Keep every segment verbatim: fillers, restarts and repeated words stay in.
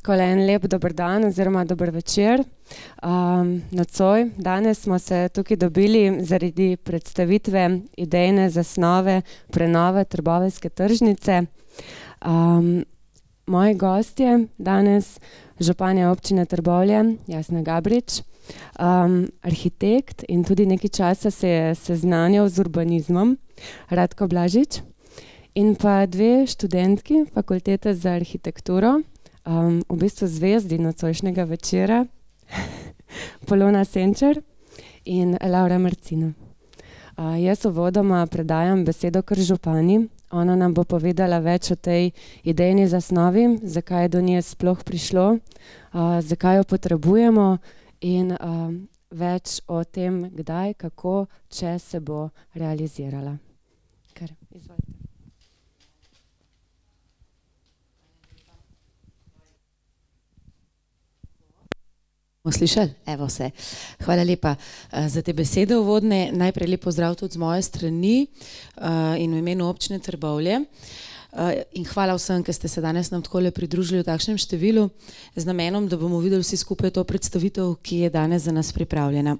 Takole en lep dober dan oziroma dober večer. Um, nocoj, danes smo se tukaj dobili zaradi predstavitve idejne zasnove prenove trboveljske tržnice. Um, moji gostje danes, županja občine Trbovlje, Jasna Gabrič, um, arhitekt in tudi nekaj časa se je seznanjal z urbanizmom, Radko Blažič, in pa dve študentki Fakultete za arhitekturo, um, v bistvu zvezdi nocojšnjega večera, Polona Senčar in Laura Marcina. Uh, jaz uvodoma predajam besedo kar župani. Ona nam bo povedala več o tej idejni zasnovi, zakaj je do nje sploh prišlo, uh, zakaj jo potrebujemo in uh, več o tem, kdaj, kako, če se bo realizirala. Kar, izvolite. Slišali? Evo vse. Hvala lepa uh, za te besede uvodne. Najprej lep pozdrav tudi z moje strani uh, in v imenu občine Trbovlje. Uh, in hvala vsem, ki ste se danes nam takole pridružili v takšnem številu, z namenom, da bomo videli vsi skupaj to predstavitev, ki je danes za nas pripravljena.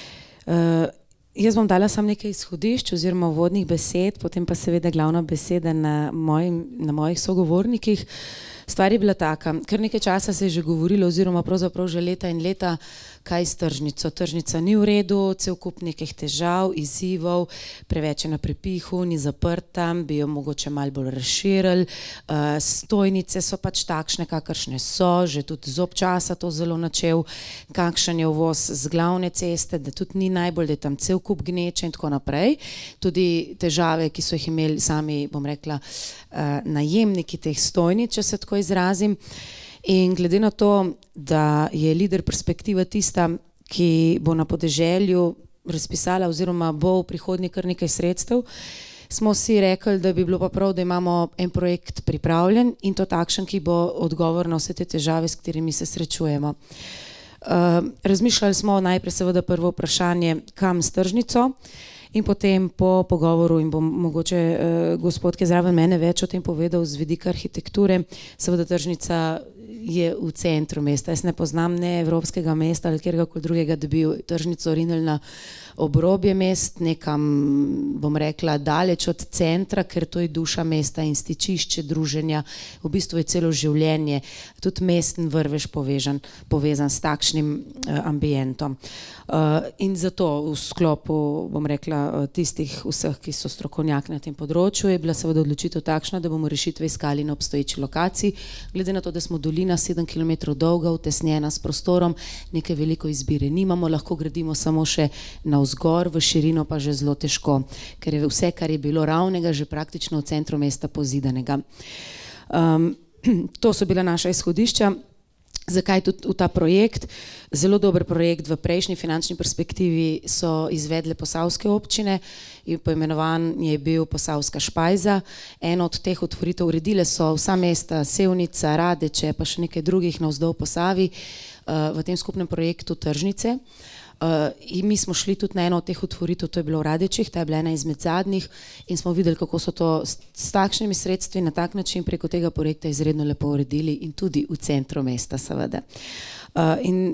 Uh, jaz bom dala samo nekaj izhodišč oziroma uvodnih besed, potem pa seveda glavna beseda na, mojim, na mojih sogovornikih. Stvar je bila taka, kar nekaj časa se je že govorilo oziroma pravzaprav že leta in leta, kaj s tržnico. Tržnica ni v redu, cel kup nekih težav, izzivov, preveč je na prepihu, ni zaprta, bi jo mogoče malo bolj razširili. Uh, stojnice so pač takšne, kakršne so, že tudi z občasa to zelo načel, kakšen je uvoz z glavne ceste, da tudi ni najbolj, da je tam cel kup gneče in tako naprej. Tudi težave, ki so jih imeli sami, bom rekla, uh, najemniki teh stojnic, če se tako izrazim. In glede na to, da je Lider Perspektiva tista, ki bo na podeželju razpisala oziroma bo v prihodnje kar nekaj sredstev, smo si rekli, da bi bilo pa prav, da imamo en projekt pripravljen in to takšen, ki bo odgovor na vse te težave, s katerimi se srečujemo. Uh, razmišljali smo najprej seveda prvo vprašanje, kam s tržnico, in potem po pogovoru, in bom mogoče uh, gospod, ki je zraven mene več o tem povedal z vidika arhitekture, seveda tržnica je v centru mesta. Jaz ne poznam ne evropskega mesta ali kjerkoli drugega, da bi tržnico rinili na obrobje mest, nekam, bom rekla, daleč od centra, ker to je duša mesta in stičišče druženja, v bistvu je celo življenje, tudi mesten vrvež povezan, povezan s takšnim uh, ambientom. Uh, in zato v sklopu, bom rekla, tistih vseh, ki so strokovnjaki na tem področju, je bila seveda odločitev takšna, da bomo rešitve iskali na obstoječi lokaciji, glede na to, da smo dolina sedem kilometrov dolga, utesnjena s prostorom, nekaj veliko izbire nimamo, lahko gradimo samo še navzgor, v širino pa že zelo težko, ker je vse, kar je bilo ravnega, že praktično v centru mesta pozidanega. Um, to so bila naša izhodišča. Zakaj tudi v ta projekt? Zelo dober projekt v prejšnji finančni perspektivi so izvedle posavske občine in poimenovan je bil Posavska špajza. Eno od teh otvoritev uredile so vsa mesta Sevnica, Radeče, pa še nekaj drugih navzdol po Savi v tem skupnem projektu tržnice. Uh, in mi smo šli tudi na eno od teh otvoritev, to je bilo v Radečih, ta je bila ena izmed zadnjih in smo videli, kako so to s, s takšnimi sredstvi na tak način preko tega projekta izredno lepo uredili in tudi v centru mesta seveda. Uh, in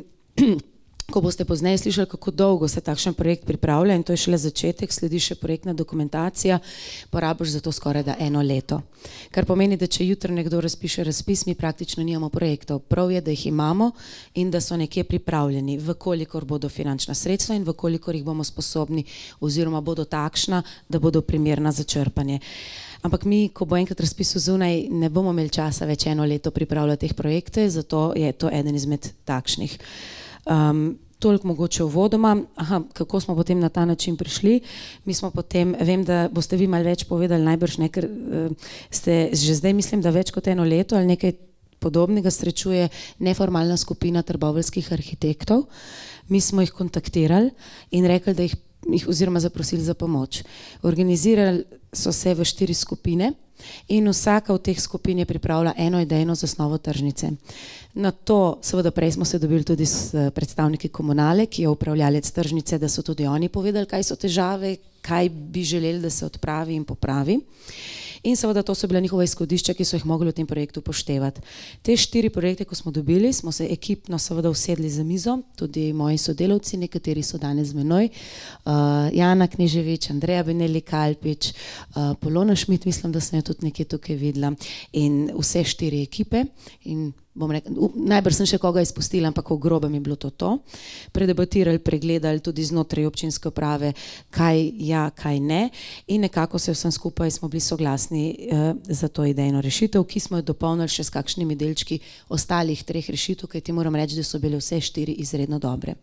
ko boste pozneje slišali, kako dolgo se takšen projekt pripravlja, in to je šele začetek, sledi še projektna dokumentacija, porabiš za to skoraj da eno leto. Kar pomeni, da če jutri nekdo razpiše razpis, mi praktično nimamo projektov. Prav je, da jih imamo in da so nekje pripravljeni, vkolikor bodo finančna sredstva in vkolikor jih bomo sposobni oziroma bodo takšna, da bodo primerna za črpanje. Ampak mi, ko bo enkrat razpisal zunaj, ne bomo imeli časa več eno leto pripravljati teh projekte, zato je to eden izmed takšnih. Um, toliko mogoče uvodoma. Aha, kako smo potem na ta način prišli? Mi smo potem, vem, da boste vi malo več povedali, najbrž ne, ker uh, ste že zdaj, mislim, da več kot eno leto ali nekaj podobnega srečuje neformalna skupina trboveljskih arhitektov. Mi smo jih kontaktirali in rekli, da jih, jih oziroma zaprosili za pomoč. Organizirali so se v štiri skupine in vsaka od teh skupin je pripravila eno idejno zasnovo tržnice. Na to, seveda prej smo se dobili tudi s predstavniki komunale, ki je upravljalec tržnice, da so tudi oni povedali, kaj so težave, kaj bi želeli, da se odpravi in popravi. In seveda to so bile njihove izhodišča, ki so jih mogli v tem projektu upoštevati. Te štiri projekte, ko smo dobili, smo se ekipno seveda usedli za mizo, tudi moji sodelavci, nekateri so danes z menoj, uh, Jana Kneževič, Andreja Beneli Kalpič, uh, Polona Šmit, mislim, da sem jo tudi nekje tukaj videla, in vse štiri ekipe. In bom rekel, najbrž sem še koga izpustila, ampak v grobem je bilo to to. Predebatirali, pregledali tudi znotraj občinske uprave, kaj ja, kaj ne, in nekako se vsem skupaj smo bili soglasni eh, za to idejno rešitev, ki smo jo dopolnili še s kakšnimi delčki ostalih treh rešitev, kajti moram reči, da so bile vse štiri izredno dobre.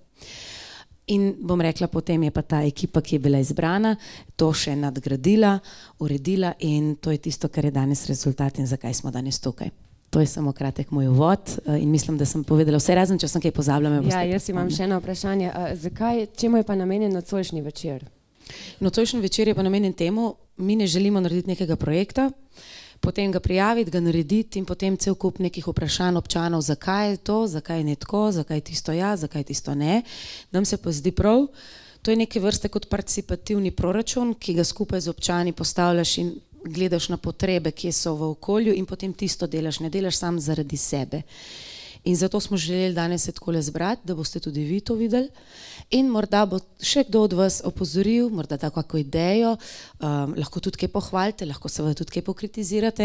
In bom rekla, potem je pa ta ekipa, ki je bila izbrana, to še nadgradila, uredila, in to je tisto, kar je danes rezultat in zakaj smo danes tukaj. To je samo kratek moj uvod in mislim, da sem povedala vse, razen če sem kaj pozabila. Ja, jaz imam še eno vprašanje. A, zakaj, čemu je pa namenjen nocojšnji večer? Nocojšnji večer je pa namenjen temu, mi ne želimo narediti nekega projekta, potem ga prijaviti, ga narediti in potem cel kup nekih vprašanj občanov, zakaj je to, zakaj ne tako, zakaj tisto ja, zakaj tisto ne. Nam se pa zdi prav, to je neke vrste kot participativni proračun, ki ga skupaj z občani postavljaš in gledaš na potrebe, ki so v okolju, in potem tisto delaš, ne delaš sam zaradi sebe. In zato smo želeli danes se takole zbrati, da boste tudi vi to videli, in morda bo še kdo od vas opozoril, morda tako kako idejo, um, lahko tudi kaj pohvalite, lahko seveda tudi kaj pokritizirate,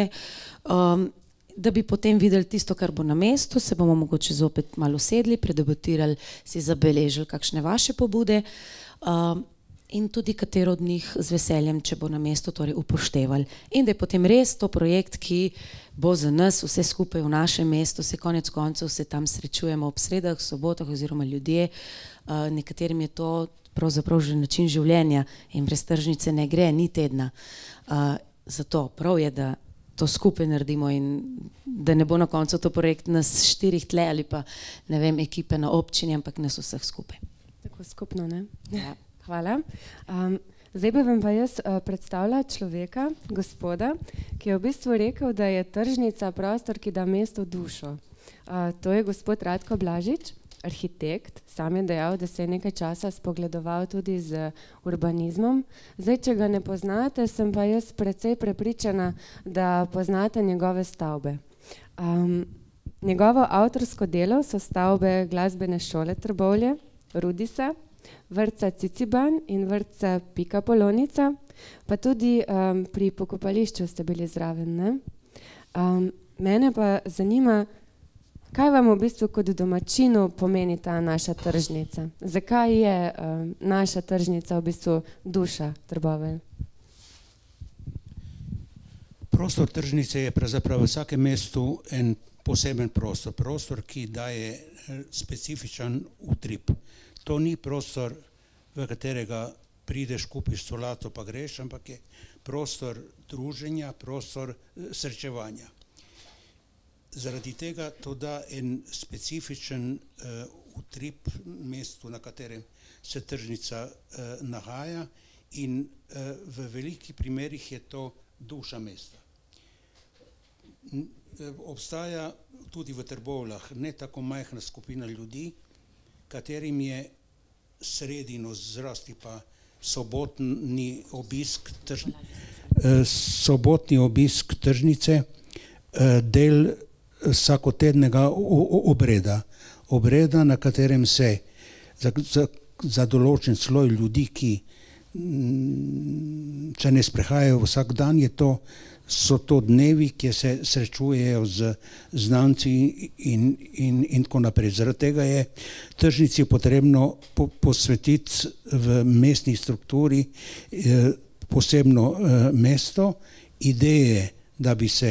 um, da bi potem videli tisto, kar bo na mestu, se bomo mogoče zopet malo sedli, predebatirali, si zabeležili kakšne vaše pobude, um, in tudi katero od njih z veseljem, če bo na mesto torej upoštevali. In da je potem res to projekt, ki bo za nas vse skupaj v našem mestu, se konec koncev se tam srečujemo ob sredah, sobotah oziroma ljudje, uh, nekaterim je to pravzaprav že način življenja in brez tržnice ne gre, ni tedna. Uh, zato prav je, da to skupaj naredimo in da ne bo na koncu to projekt nas štirih tle ali pa ne vem, ekipe na občini, ampak nas vseh skupaj. Tako skupno, ne? Ja. Hvala. Um, zdaj bi vam pa jaz uh, predstavila človeka, gospoda, ki je v bistvu rekel, da je tržnica prostor, ki da mestu dušo. Uh, to je gospod Radko Blažič, arhitekt. Sam je dejal, da se je nekaj časa spogledoval tudi z urbanizmom. Zdaj, če ga ne poznate, sem pa jaz precej prepričana, da poznate njegove stavbe. Um, njegovo avtorsko delo so stavbe Glasbene šole Trbovlje, Rudisa, vrtca Ciciban in vrtca Pika Polonica, pa tudi um, pri pokopališču ste bili zraven, ne? Um, mene pa zanima, kaj vam v bistvu kot domačinu pomeni ta naša tržnica? Zakaj je um, naša tržnica v bistvu duša Trbovelj? Prostor tržnice je pravzaprav v vsakem mestu en poseben prostor, prostor, ki daje specifičen utrip. To ni prostor, v katerega prideš, kupiš solato pa greš, ampak je prostor druženja, prostor srečevanja. Zaradi tega to da en specifičen uh, utrip mestu, na katerem se tržnica uh, nahaja, in uh, v velikih primerih je to duša mesta. N obstaja tudi v Trbovljah ne tako majhna skupina ljudi, katerim je sredino, zrasti pa sobotni obisk, trž, eh, sobotni obisk tržnice, eh, del vsakotednega obreda. Obreda, na katerem se za, za, za določen sloj ljudi, ki m, se ne sprehajajo vsak dan, je to, so to dnevi, ki se srečujejo z znanci in, in, in tako naprej. Zaradi tega je tržnici potrebno po, posvetiti v mestni strukturi eh, posebno eh, mesto, ideje, da bi se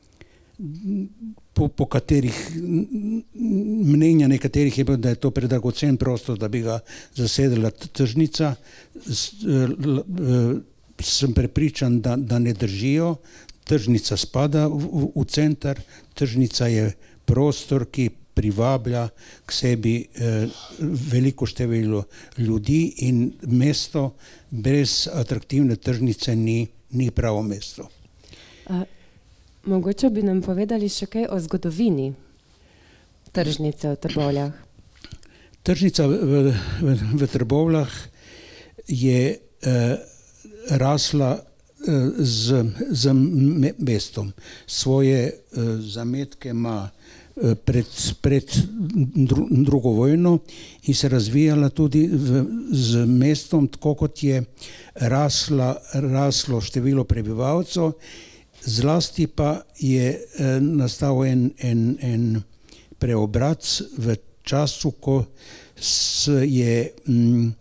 po, po katerih mnenja nekaterih je bilo, da je to predragocen prostor, da bi ga zasedala tržnica, s, eh, sem prepričan, da, da ne držijo. Tržnica spada v, v, v center, tržnica je prostor, ki privablja k sebi eh, veliko število ljudi, in mesto brez atraktivne tržnice ni, ni pravo mesto. A, mogoče bi nam povedali še kaj o zgodovini tržnice v Trbovljah. Tržnica v, v, v Trbovljah je eh, rasla z, z mestom. Svoje zametke ima pred, pred drugo vojno in se razvijala tudi v, z mestom, tako kot je rasla, raslo število prebivalcev, zlasti pa je nastal en, en, en preobrat v času, ko je m,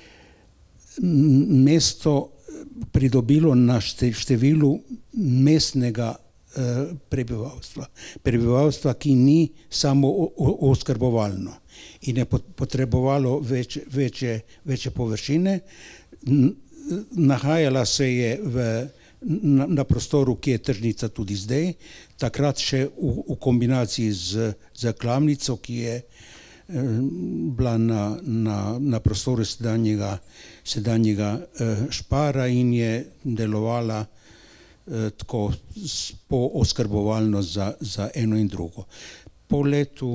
mesto pridobilo na številu mestnega eh, prebivalstva. Prebivalstva, ki ni samo oskrbovalno in je potrebovalo večje, večje, večje površine. Nahajala se je v, na, na prostoru, ki je tržnica tudi zdaj, takrat še v, v kombinaciji z, z klavnico, ki je bila na, na, na prostoru sedanjega, sedanjega eh, Špara in je delovala eh, tako pooskrbovalno za, za eno in drugo. Po letu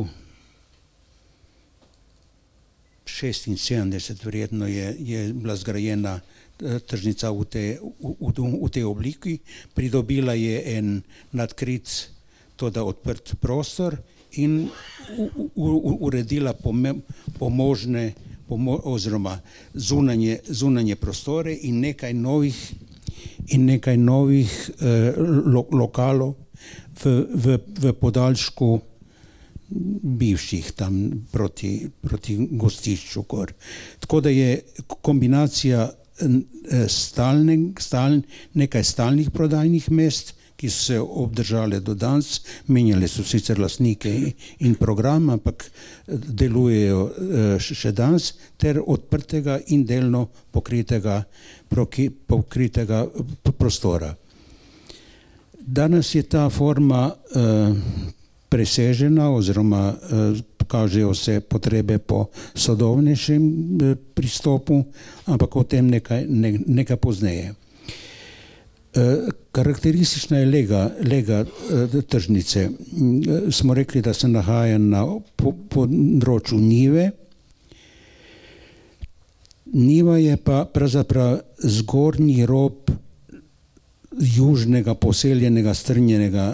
šestinsedemdeset verjetno je, je bila zgrajena eh, tržnica v tej, v, v, v tej obliki, pridobila je en nadkrit, toda odprt prostor in uredila pomožne pomo, oziroma zunanje, zunanje prostore in nekaj novih, in nekaj novih eh, lo, lokalov v, v, v podaljšku bivših tam proti, proti gostišču gor. Tako da je kombinacija stalne, staln, nekaj stalnih prodajnih mest, ki so se obdržale do danes, menjali so sicer lastnike in program, ampak delujejo še danes, ter odprtega in delno pokritega, pokritega prostora. Danes je ta forma eh, presežena oziroma eh, kažejo se potrebe po sodobnejšem eh, pristopu, ampak o tem nekaj, ne, nekaj pozneje. Karakteristična je lega, lega tržnice. Smo rekli, da se nahaja na področju njive. Njiva je pa pravzaprav zgornji rob južnega poseljenega strnjenega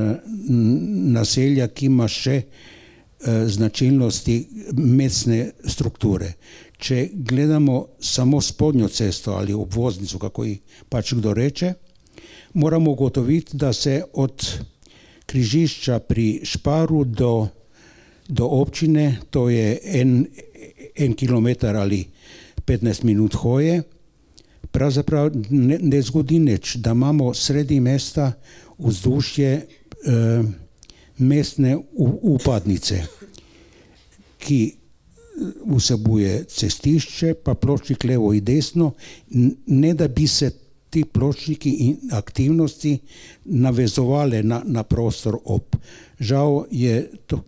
naselja, ki ima še značilnosti mestne strukture. Če gledamo samo spodnjo cesto ali obvoznico, kako ji pač kdo reče, moramo ugotoviti, da se od križišča pri Šparu do, do občine, to je en, en kilometer ali petnajst minut hoje, pravzaprav ne, ne zgodi nič, da imamo sredi mesta vzdušje eh, mestne upadnice, ki vsebuje cestišče, pa pločnik levo in desno, ne da bi se ti pločniki in aktivnosti navezovale na, na prostor ob. Žal je to,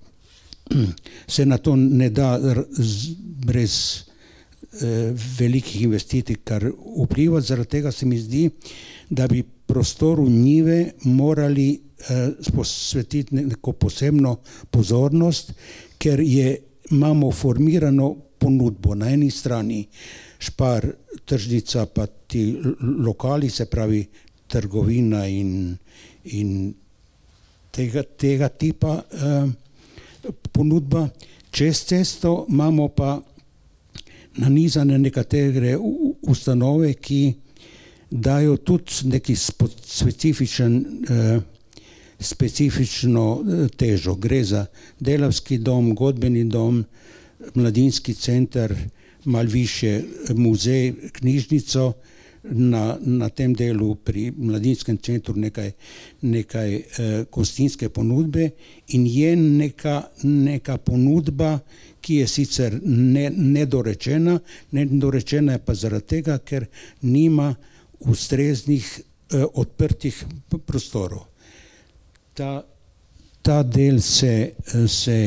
se na to ne da z, brez eh, velikih investicij kar vplivati, zaradi tega se mi zdi, da bi prostoru njive morali eh, posvetiti neko posebno pozornost, ker je, imamo formirano ponudbo na eni strani Špar, tržnica, pa ti lokali, se pravi trgovina in, in tega, tega tipa eh, ponudba. Čez cesto imamo pa nanizane nekatere ustanove, ki dajo tudi neki specifičen, eh, specifično težo. Gre za delavski dom, godbeni dom, mladinski center, malo više muzej, knjižnico, na, na tem delu pri mladinskem centru nekaj, nekaj eh, gostinske ponudbe in je neka, neka ponudba, ki je sicer ne, nedorečena, nedorečena je pa zaradi tega, ker nima ustreznih eh, odprtih prostorov. Ta, ta del se, se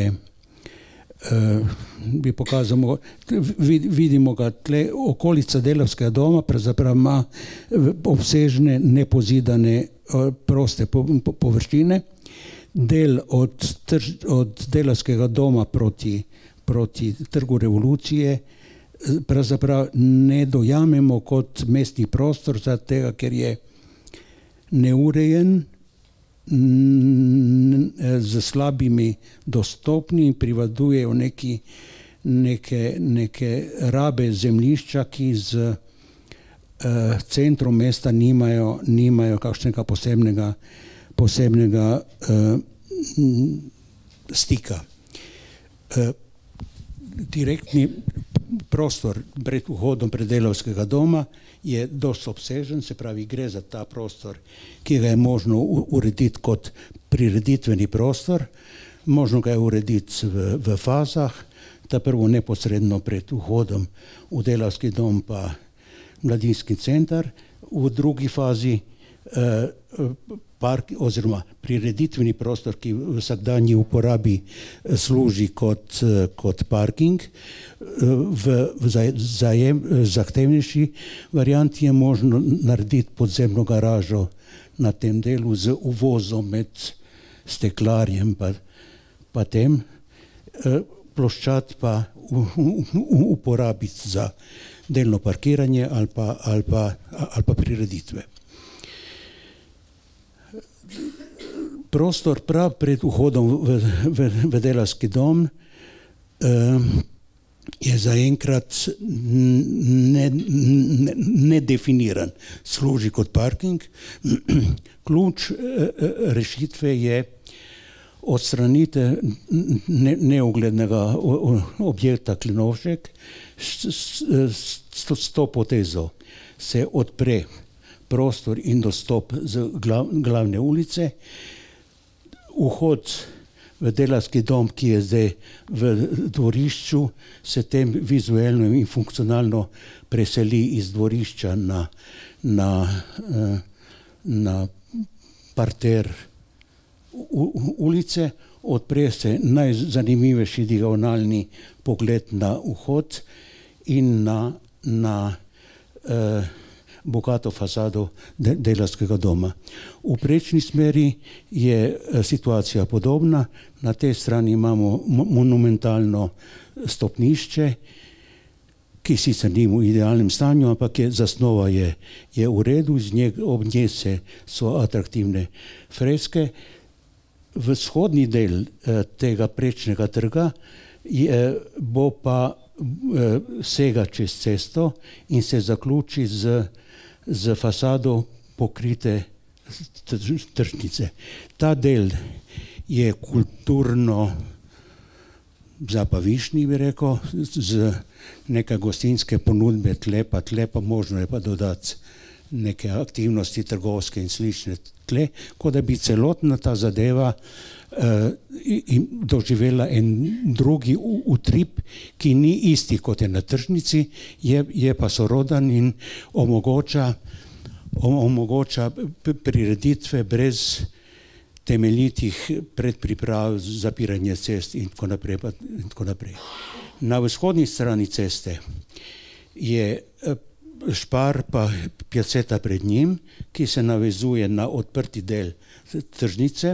Uh, bi pokazal, vidimo ga tle, okolica delavskega doma pravzaprav ima obsežne, nepozidane, proste površine. Del od, trž, od delavskega doma proti, proti Trgu Revolucije pravzaprav ne dojamemo kot mestni prostor, zato tega, ker je neurejen, z slabimi dostopni in privadujejo neki, neke, neke rabe zemljišča, ki z uh, centrom mesta nimajo, nimajo kakšnega posebnega, posebnega uh, stika. Uh, direktni prostor pred vhodom predelavskega doma je dosti obsežen, se pravi, gre za ta prostor, ki ga je možno urediti kot prireditveni prostor, možno ga je urediti v, v fazah, ta prvo neposredno pred vhodom v delavski dom pa mladinski center, v drugi fazi eh, park oziroma prireditveni prostor, ki v vsakdanji uporabi služi kot, kot parking. V, v zajem, zahtevnejši varianti je možno narediti podzemno garažo na tem delu z uvozom med steklarjem pa, pa tem, ploščad pa u, u, uporabiti za delno parkiranje ali pa, ali pa, ali pa prireditve. Prostor prav pred vhodom v, v, v delavski dom eh, je zaenkrat nedefiniran. Ne, ne služi kot parking. Ključ eh, rešitve je odstranitev ne, neuglednega objekta Klenovšek. S, s, s, s to potezo se odpre prostor in dostop z glav, glavne ulice. Vhod v delavski dom, ki je zdaj v dvorišču, se tem vizualno in funkcionalno preseli iz dvorišča na, na, na parter ulice, odpre se najzanimivejši diagonalni pogled na vhod in na, na eh, bogato fasado de, delavskega doma. V prečni smeri je situacija podobna. Na tej strani imamo monumentalno stopnišče, ki sicer ni v idealnem stanju, ampak je, zasnova je, je v redu, z nje, ob njej se so atraktivne freske. Vzhodni del eh, tega prečnega trga je, bo pa eh, sega čez cesto in se zaključi z z fasado pokrite tržnice. Ta del je kulturno zabavišni, bi rekel, z neke gostinske ponudbe tle, pa tle pa možno je pa dodati neke aktivnosti trgovske in slične tle, kot da bi celotna ta zadeva uh, doživela en drugi utrip, ki ni isti kot je na tržnici, je, je pa sorodan in omogoča, omogoča prireditve brez temeljitih predpriprav, zapiranje cest in tako naprej, pa, in tako naprej. Na vzhodni strani ceste je Špar pa Pjaceta pred njim, ki se navezuje na odprti del tržnice.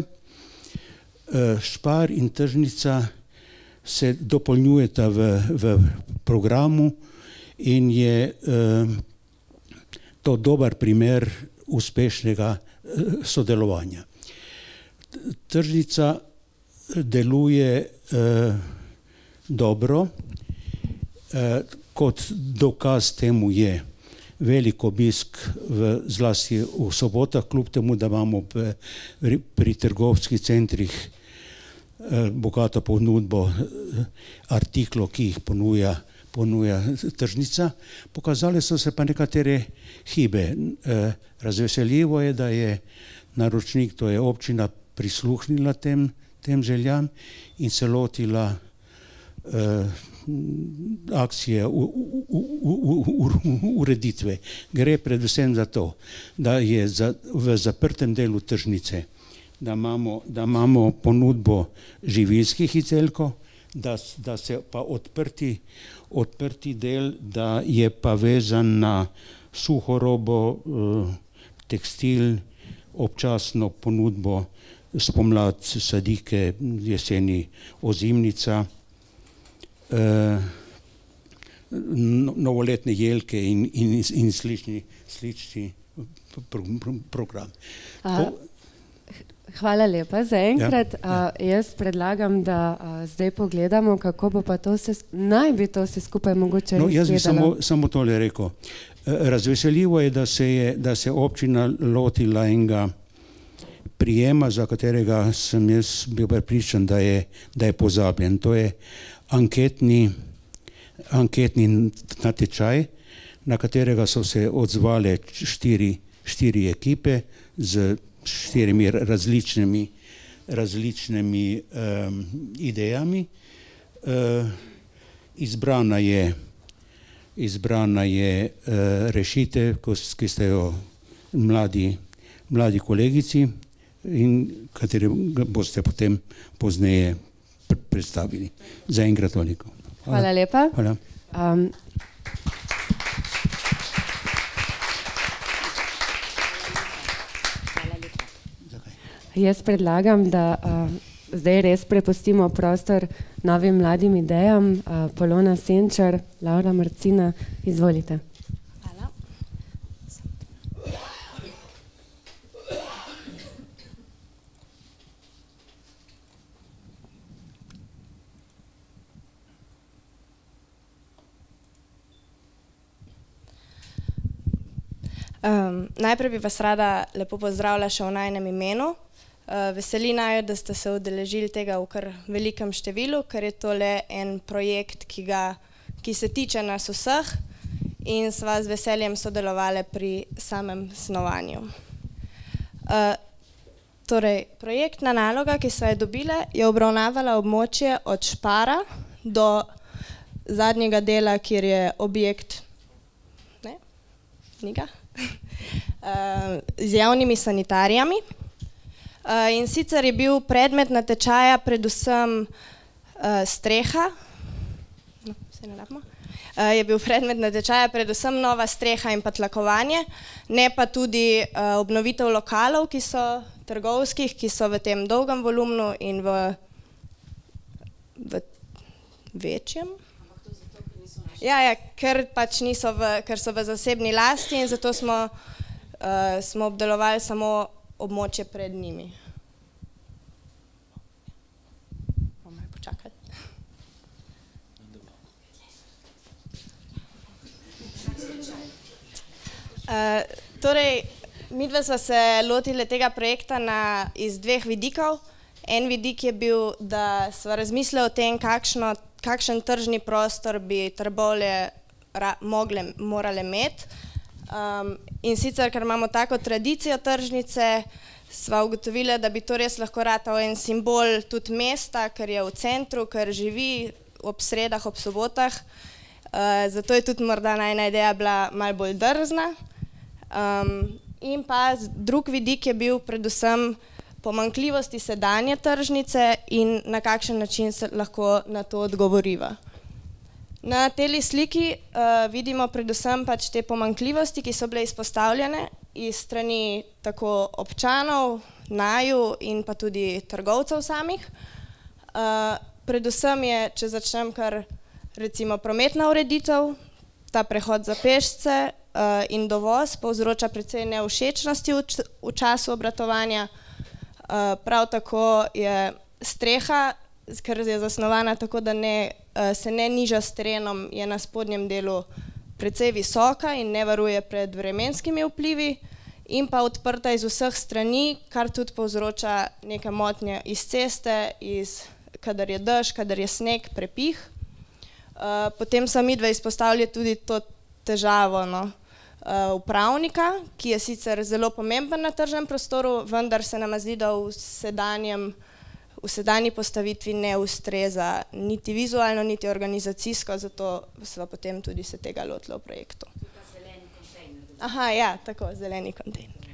Špar in tržnica se dopolnjujeta v, v programu in je eh, to dober primer uspešnega eh, sodelovanja. Tržnica deluje eh, dobro, eh, kot dokaz temu je velik obisk v, zlasti v sobotah, kljub temu, da imamo p, pri, pri trgovskih centrih eh, bogato ponudbo eh, artiklov, ki jih ponuja, ponuja tržnica. Pokazale so se pa nekatere hibe. Eh, razveseljivo je, da je naročnik, to je občina, prisluhnila tem, tem željam in se lotila eh, akcije u, u, u, u, u, ureditve. Gre predvsem za to, da je za, v zaprtem delu tržnice, da imamo, da imamo ponudbo živilskih izdelkov, da, da se pa odprti, odprti del, da je pa vezan na suhorobo, tekstil, občasno ponudbo spomlad, sadike, jeseni ozimnica, Uh, novoletne jelke in, in, in slični, slični pro, pro, program. A, hvala lepa za enkrat. Ja, ja. A, jaz predlagam, da a, zdaj pogledamo, kako bo pa to vse, naj bi to vse skupaj mogoče No, jaz bi izgledalo. samo, samo tole rekel. Razveseljivo je, da se je, da se občina lotila enega prijema, za katerega sem jaz bil prepričan, da je, da je pozabljen. To je anketni, anketni natečaj, na katerega so se odzvale štiri, štiri ekipe z štirimi različnimi, različnimi um, idejami. Uh, izbrana je Izbrana je uh, rešitev, ki ste jo mladi, mladi kolegici in kateri boste potem pozneje predstavili. Za enkrat toliko. Hvala, Hvala lepa. Hvala. Um, jaz predlagam, da uh, zdaj res prepustimo prostor novim mladim idejam. Uh, Polona Senčar, Laura Marcina, izvolite. Hvala. Um, najprej bi vas rada lepo pozdravila še v najinem imenu. Uh, veseli naju, da ste se udeležili tega v kar velikem številu, ker je to le en projekt, ki, ga, ki se tiče nas vseh in sva z veseljem sodelovali pri samem snovanju. Uh, torej, projektna naloga, ki sva je dobile, je obravnavala območje od Špara do zadnjega dela, kjer je objekt ne? Knjiga? uh, z javnimi sanitarijami. Uh, in sicer je bil predmet natečaja predvsem uh, streha, no, se ne rabimo, uh, je bil predmet natečaja predvsem nova streha in pa tlakovanje, ne pa tudi uh, obnovitev lokalov, ki so trgovskih, ki so v tem dolgem volumnu in v, v večjem. Ja, ja, ker pač niso v, ker so v zasebni lasti in zato smo, uh, smo obdelovali samo območje pred njimi. Bomo počakali. Uh, torej, midva sva se lotili tega projekta na, iz dveh vidikov. En vidik je bil, da sva razmislili o tem, kakšno, kakšen tržni prostor bi Trbovlje ra, mogle, morale imeti. Um, in sicer, ker imamo tako tradicijo tržnice, sva ugotovila, da bi to res lahko ratal en simbol tudi mesta, ker je v centru, ker živi ob sredah, ob sobotah. Uh, zato je tudi morda najna ideja bila malo bolj drzna. Um, in pa drug vidik je bil predvsem pomanjkljivosti sedanje tržnice in na kakšen način se lahko na to odgovoriva. Na tej sliki uh, vidimo predvsem pač te pomanjkljivosti, ki so bile izpostavljene iz strani tako občanov, naju in pa tudi trgovcev samih. Uh, predvsem je, če začnem kar recimo prometna ureditev, ta prehod za pešce uh, in dovoz povzroča precej nevšečnosti v, č v času obratovanja. Uh, prav tako je streha, ker je zasnovana tako, da ne, uh, se ne niža s terenom, je na spodnjem delu precej visoka in ne varuje pred vremenskimi vplivi in pa odprta iz vseh strani, kar tudi povzroča neke motnje iz ceste, iz, kadar je dež, kadar je sneg, prepih. Uh, potem so midve izpostavili tudi to težavo no, uh, upravnika, ki je sicer zelo pomemben na tržnem prostoru, vendar se nam zdi, da v sedanjem v sedanji postavitvi ne ustreza niti vizualno, niti organizacijsko, zato sva potem tudi se tega lotila v projektu. Aha, ja, tako, zeleni kontejner.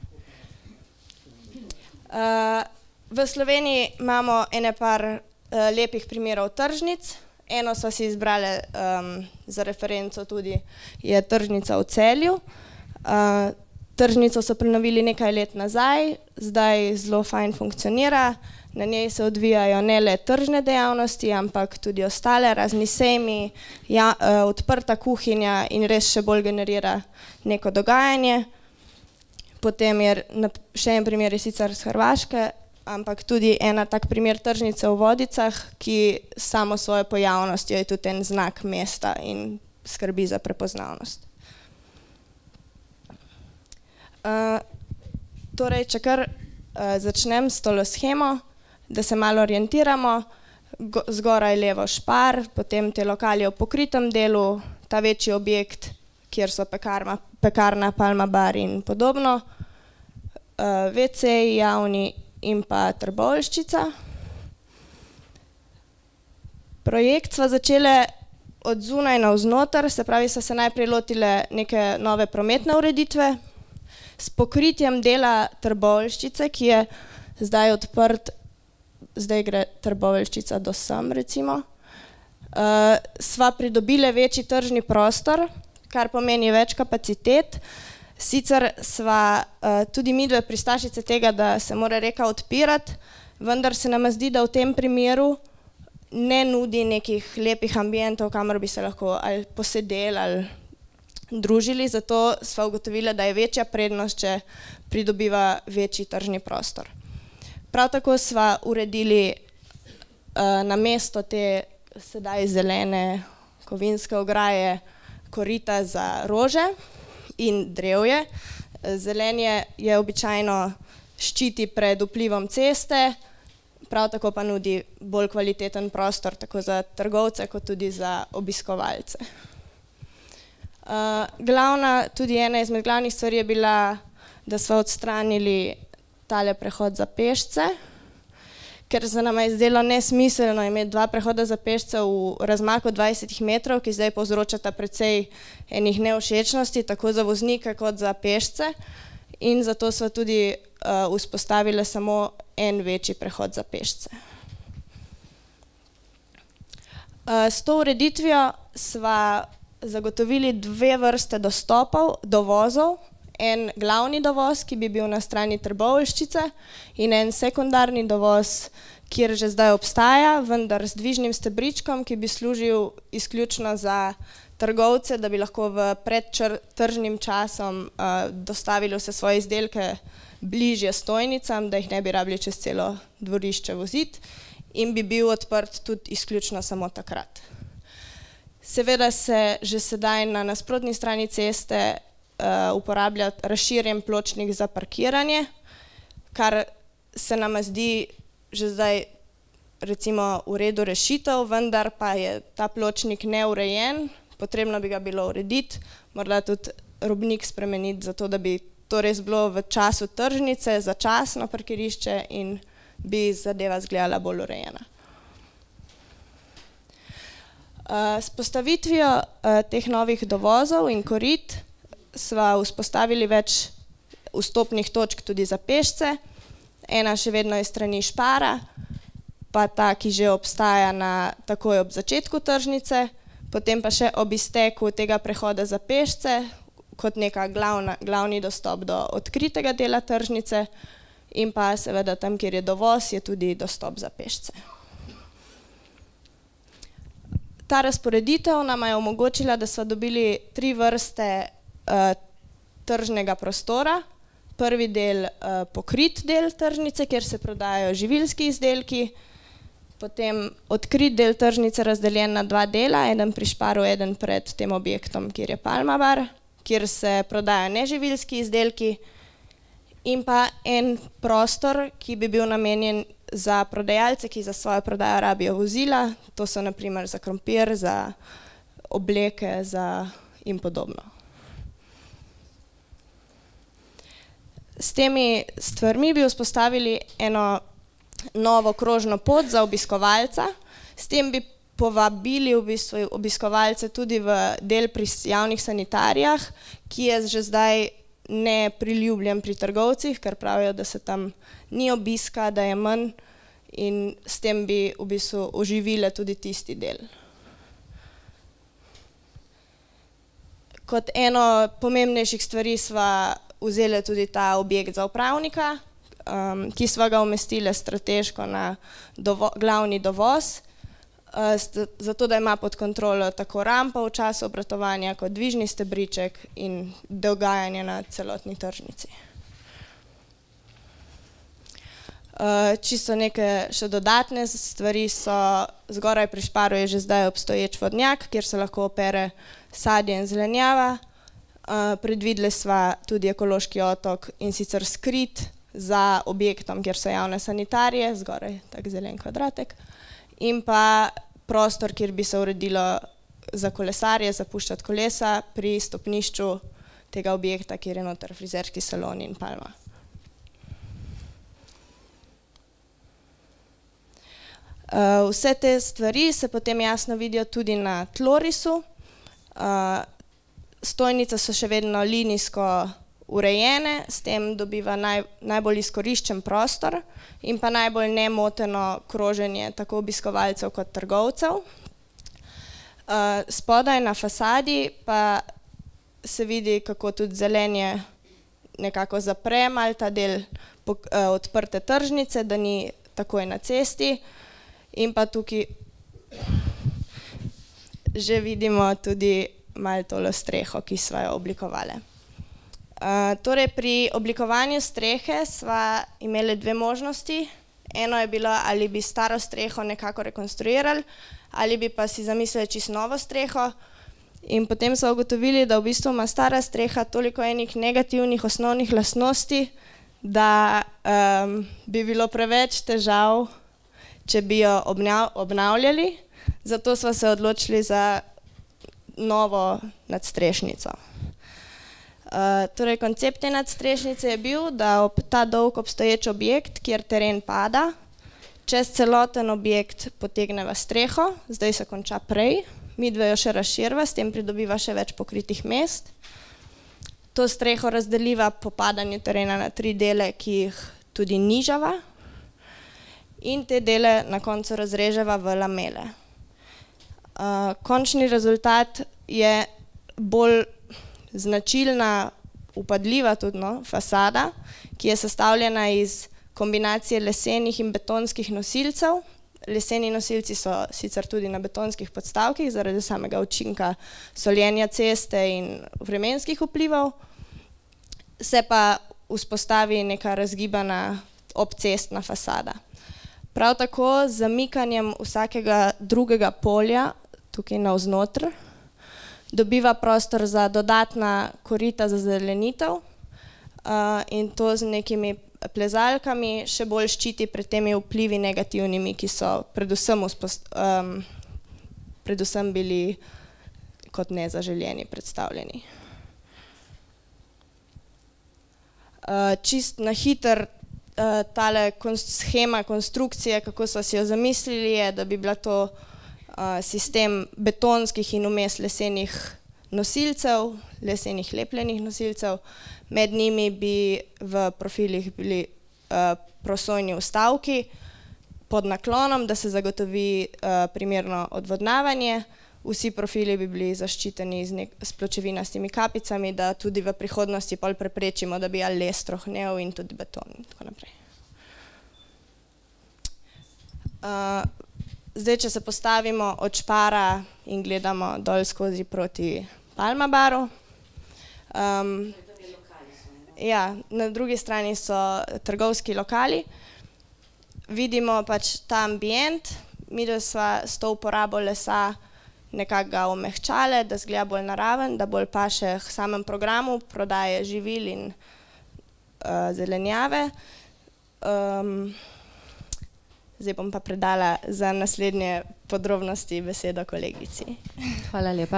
Uh, v Sloveniji imamo ene par uh, lepih primerov tržnic. Eno sva si izbrali um, za referenco tudi, je tržnica v Celju. Uh, tržnico so prenovili nekaj let nazaj, zdaj zelo fajn funkcionira. Na njej se odvijajo ne le tržne dejavnosti, ampak tudi ostale, razni sejmi, ja, uh, odprta kuhinja in res še bolj generira neko dogajanje. Potem je še en primer je sicer z Hrvaške, ampak tudi ena tak primer tržnice v Vodicah, ki samo svojo pojavnostjo je tudi en znak mesta in skrbi za prepoznavnost. Uh, torej, če kar uh, začnem s tolo shemo, da se malo orientiramo, go, zgoraj levo Špar, potem te lokali v pokritem delu, ta večji objekt, kjer so pekarma, pekarna, Palma bar in podobno, uh, ve ce-ji javni in pa Trboveljščica. Projekt sva začele od zunaj navznoter, se pravi, so se najprej lotile neke nove prometne ureditve, s pokritjem dela Trboveljščice, ki je zdaj odprt, zdaj gre Trboveljščica do sem, recimo, uh, sva pridobile večji tržni prostor, kar pomeni več kapacitet. Sicer sva uh, tudi midve pristašice tega, da se mora reka odpirati, vendar se nam zdi, da v tem primeru ne nudi nekih lepih ambientov, kamor bi se lahko ali posedeli ali družili, zato sva ugotovila, da je večja prednost, če pridobiva večji tržni prostor. Prav tako sva uredili uh, na mesto te sedaj zelene kovinske ograje korita za rože in drevje. Zelenje je običajno ščiti pred vplivom ceste, prav tako pa nudi bolj kvaliteten prostor tako za trgovce kot tudi za obiskovalce. Uh, glavna, tudi ena izmed glavnih stvari je bila, da smo odstranili tale prehod za pešce, ker se nam je zdelo nesmiselno imeti dva prehoda za pešce v razmaku dvajset metrov, ki zdaj povzročata precej enih nevšečnosti, tako za voznike kot za pešce, in zato smo tudi uh, vzpostavili samo en večji prehod za pešce. Uh, s to ureditvijo sva zagotovili dve vrste dostopov, dovozov, en glavni dovoz, ki bi bil na strani Trboveljščice, in en sekundarni dovoz, kjer že zdaj obstaja, vendar z dvižnim stebričkom, ki bi služil izključno za trgovce, da bi lahko v predtržnim časom uh, dostavili vse svoje izdelke bližje stojnicam, da jih ne bi rabili čez celo dvorišče voziti, in bi bil odprt tudi izključno samo takrat. Seveda se že sedaj na nasprotni strani ceste uh, uporablja razširjen pločnik za parkiranje, kar se nam zdi že zdaj recimo v redu rešitev, vendar pa je ta pločnik neurejen, potrebno bi ga bilo urediti, morda tudi robnik spremeniti, zato da bi to res bilo v času tržnice začasno parkirišče in bi zadeva izgledala bolj urejena. S postavitvijo teh novih dovozov in korit sva vzpostavili več vstopnih točk tudi za pešce. Ena še vedno je strani Špara, pa ta, ki že obstaja na, takoj ob začetku tržnice, potem pa še ob izteku tega prehoda za pešce, kot neka glavna, glavni dostop do odkritega dela tržnice, in pa seveda tam, kjer je dovoz, je tudi dostop za pešce. Ta razporeditev nama je omogočila, da smo dobili tri vrste uh, tržnega prostora. Prvi del uh, pokrit del tržnice, kjer se prodajajo živilski izdelki, potem odkrit del tržnice razdeljen na dva dela, eden pri Šparu, eden pred tem objektom, kjer je Palma bar, kjer se prodajajo neživilski izdelki, in pa en prostor, ki bi bil namenjen za prodajalce, ki za svojo prodajo rabijo vozila, to so na primer za krompir, za obleke za in podobno. S temi stvarmi bi vzpostavili eno novo krožno pot za obiskovalca, s tem bi povabili v bistvu obiskovalce tudi v del pri javnih sanitarijah, ki je že zdaj nepriljubljen pri trgovcih, ker pravijo, da se tam ni obiska, da je manj, in s tem bi v bistvu oživile tudi tisti del. Kot eno pomembnejših stvari sva vzeli tudi ta objekt za upravnika, um, ki sva ga umestili strateško na dovo, glavni dovoz, uh, zato da ima pod kontrolo tako rampo v času obratovanja kot dvižni stebriček in dogajanje na celotni tržnici. Uh, čisto neke še dodatne stvari so, zgoraj pri Šparu je že zdaj obstoječ vodnjak, kjer se lahko opere sadje in zelenjava. Uh, predvideli sva tudi ekološki otok in sicer skrit za objektom, kjer so javne sanitarije, zgoraj tak zelen kvadratek, in pa prostor, kjer bi se uredilo za kolesarje, zapuščati kolesa pri stopnišču tega objekta, kjer je noter frizerski salon in palma. Uh, vse te stvari se potem jasno vidijo tudi na tlorisu. Uh, stojnice so še vedno linijsko urejene, s tem dobiva naj, najbolj izkoriščen prostor in pa najbolj nemoteno kroženje tako obiskovalcev kot trgovcev. Uh, spodaj na fasadi pa se vidi, kako tudi zelenje nekako zapre malo ta del uh, odprte tržnice, da ni takoj na cesti. In pa tukaj že vidimo tudi malo tole streho, ki sva jo oblikovali. Uh, torej pri oblikovanju strehe sva imeli dve možnosti. Eno je bilo, ali bi staro streho nekako rekonstruirali, ali bi pa si zamislili čisto novo streho. In potem so ugotovili, da v bistvu ima stara streha toliko enih negativnih osnovnih lastnosti, da um, bi bilo preveč težav, če bi jo obnavljali. Zato smo se odločili za novo nadstrešnico. Uh, torej, koncept te nadstrešnice je bil, da ob ta dolg obstoječ objekt, kjer teren pada, čez celoten objekt potegneva streho, zdaj se konča prej, midve jo še razširva, s tem pridobiva še več pokritih mest. To streho razdeliva po padanju terena na tri dele, ki jih tudi nižava, in te dele na koncu razreževa v lamele. Uh, končni rezultat je bolj značilna, upadljiva tudi, no, fasada, ki je sestavljena iz kombinacije lesenih in betonskih nosilcev. Leseni nosilci so sicer tudi na betonskih podstavkih zaradi samega učinka soljenja ceste in vremenskih vplivov, se pa vzpostavi neka razgibana obcestna fasada. Prav tako z zamikanjem vsakega drugega polja, tukaj navznoter, dobiva prostor za dodatna korita za zelenitev uh, in to z nekimi plezalkami še bolj ščiti pred temi vplivi negativnimi, ki so predvsem, um, predvsem bili kot nezaželjeni predstavljeni. Uh, čist na hiter uh, tale konst schema konstrukcije, kako so si jo zamislili, je, da bi bila to Uh, sistem betonskih in vmes lesenih nosilcev, lesenih lepljenih nosilcev. Med njimi bi v profilih bili uh, prosojni vstavki pod naklonom, da se zagotovi uh, primerno odvodnavanje. Vsi profili bi bili zaščiteni z, z pločevinastimi kapicami, da tudi v prihodnosti pol preprečimo, da bi ali les trohnel in tudi beton in tako naprej. Uh, Zdaj, če se postavimo od Špara in gledamo dol skozi proti Palma baru. Um, ja, na drugi strani so trgovski lokali. Vidimo pač ta ambient. Mi da sva s to uporabo lesa nekako ga omehčale, da zgleda bolj naraven, da bolj paše k samem programu prodaje živil in uh, zelenjave. Um, Zdaj bom pa predala za naslednje podrobnosti besedo kolegici. Hvala lepa.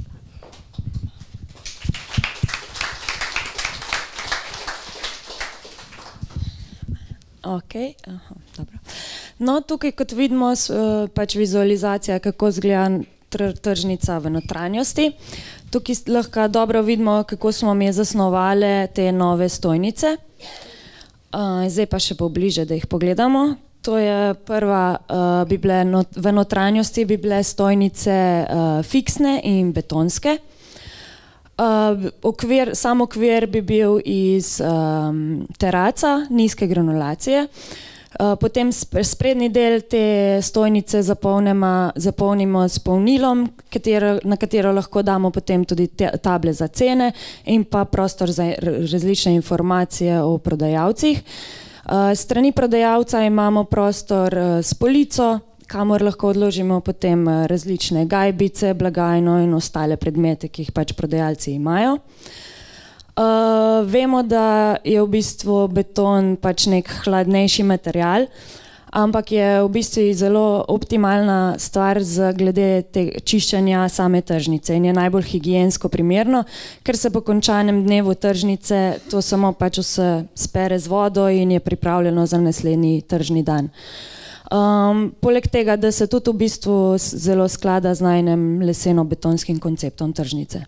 Ok, aha, dobro. No, tukaj kot vidimo, pač vizualizacija, kako izgleda tržnica v notranjosti. Tukaj lahko dobro vidimo, kako smo mi zasnovali te nove stojnice. Zdaj pa še pobliže, da jih pogledamo. To je prva, uh, bi bile not, v notranjosti bi bile stojnice uh, fiksne in betonske. Uh, okvir, sam okvir bi bil iz um, teraca, nizke granulacije. Uh, potem sprednji del te stojnice zapolnimo, zapolnimo s polnilom, katero, na katero lahko damo potem tudi te, table za cene in pa prostor za različne informacije o prodajalcih. Strani prodajalca imamo prostor s polico, kamor lahko odložimo potem različne gajbice, blagajno in ostale predmete, ki jih pač prodajalci imajo. Uh, vemo, da je v bistvu beton pač nek hladnejši material, ampak je v bistvu zelo optimalna stvar za glede te čiščenja same tržnice in je najbolj higiensko primerno, ker se po končanem dnevu tržnice to samo pač vse spere z vodo in je pripravljeno za naslednji tržni dan. Um, poleg tega, da se tudi v bistvu zelo sklada z najnim leseno-betonskim konceptom tržnice.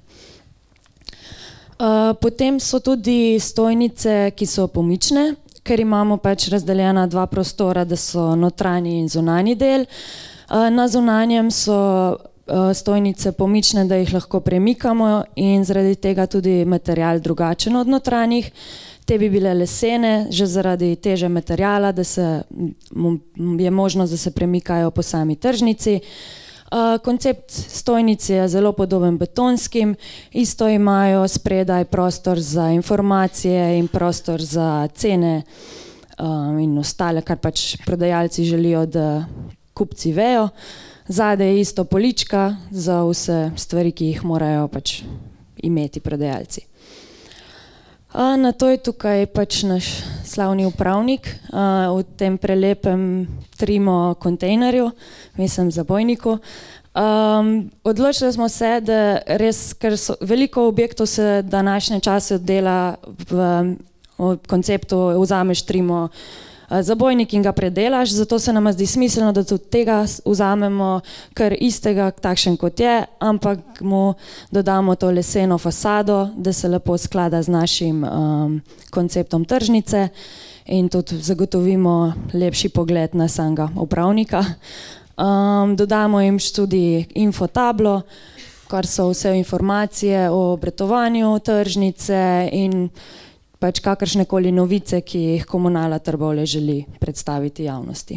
Uh, potem so tudi stojnice, ki so pomične, ker imamo pač razdeljena dva prostora, da so notranji in zunanji del. Uh, na zunanjem so uh, stojnice pomične, da jih lahko premikamo in zaradi tega tudi material drugačen od notranjih. Te bi bile lesene, že zaradi teže materijala, da se, je možnost, da se premikajo po sami tržnici. Uh, koncept stojnic je zelo podoben betonskim, isto imajo spredaj prostor za informacije in prostor za cene um, in ostale, kar pač prodajalci želijo, da kupci vejo. Zadaj je isto polička za vse stvari, ki jih morajo pač imeti prodajalci. Uh, na to je tukaj pač naš slavni upravnik uh, v tem prelepem trimo kontejnerju, mislim zabojniku. Um, odločili smo se, da res, ker so, veliko objektov se današnje čase dela v, v konceptu vzameš trimo uh, zabojnik in ga predelaš, zato se nam zdi smiselno, da tudi tega vzamemo kar istega, takšen kot je, ampak mu dodamo to leseno fasado, da se lepo sklada z našim um, konceptom tržnice in tudi zagotovimo lepši pogled na samega upravnika. Um, dodamo jim tudi infotablo, kar so vse informacije o obratovanju tržnice in pač kakršnekoli novice, ki jih Komunala Trbovlje želi predstaviti javnosti.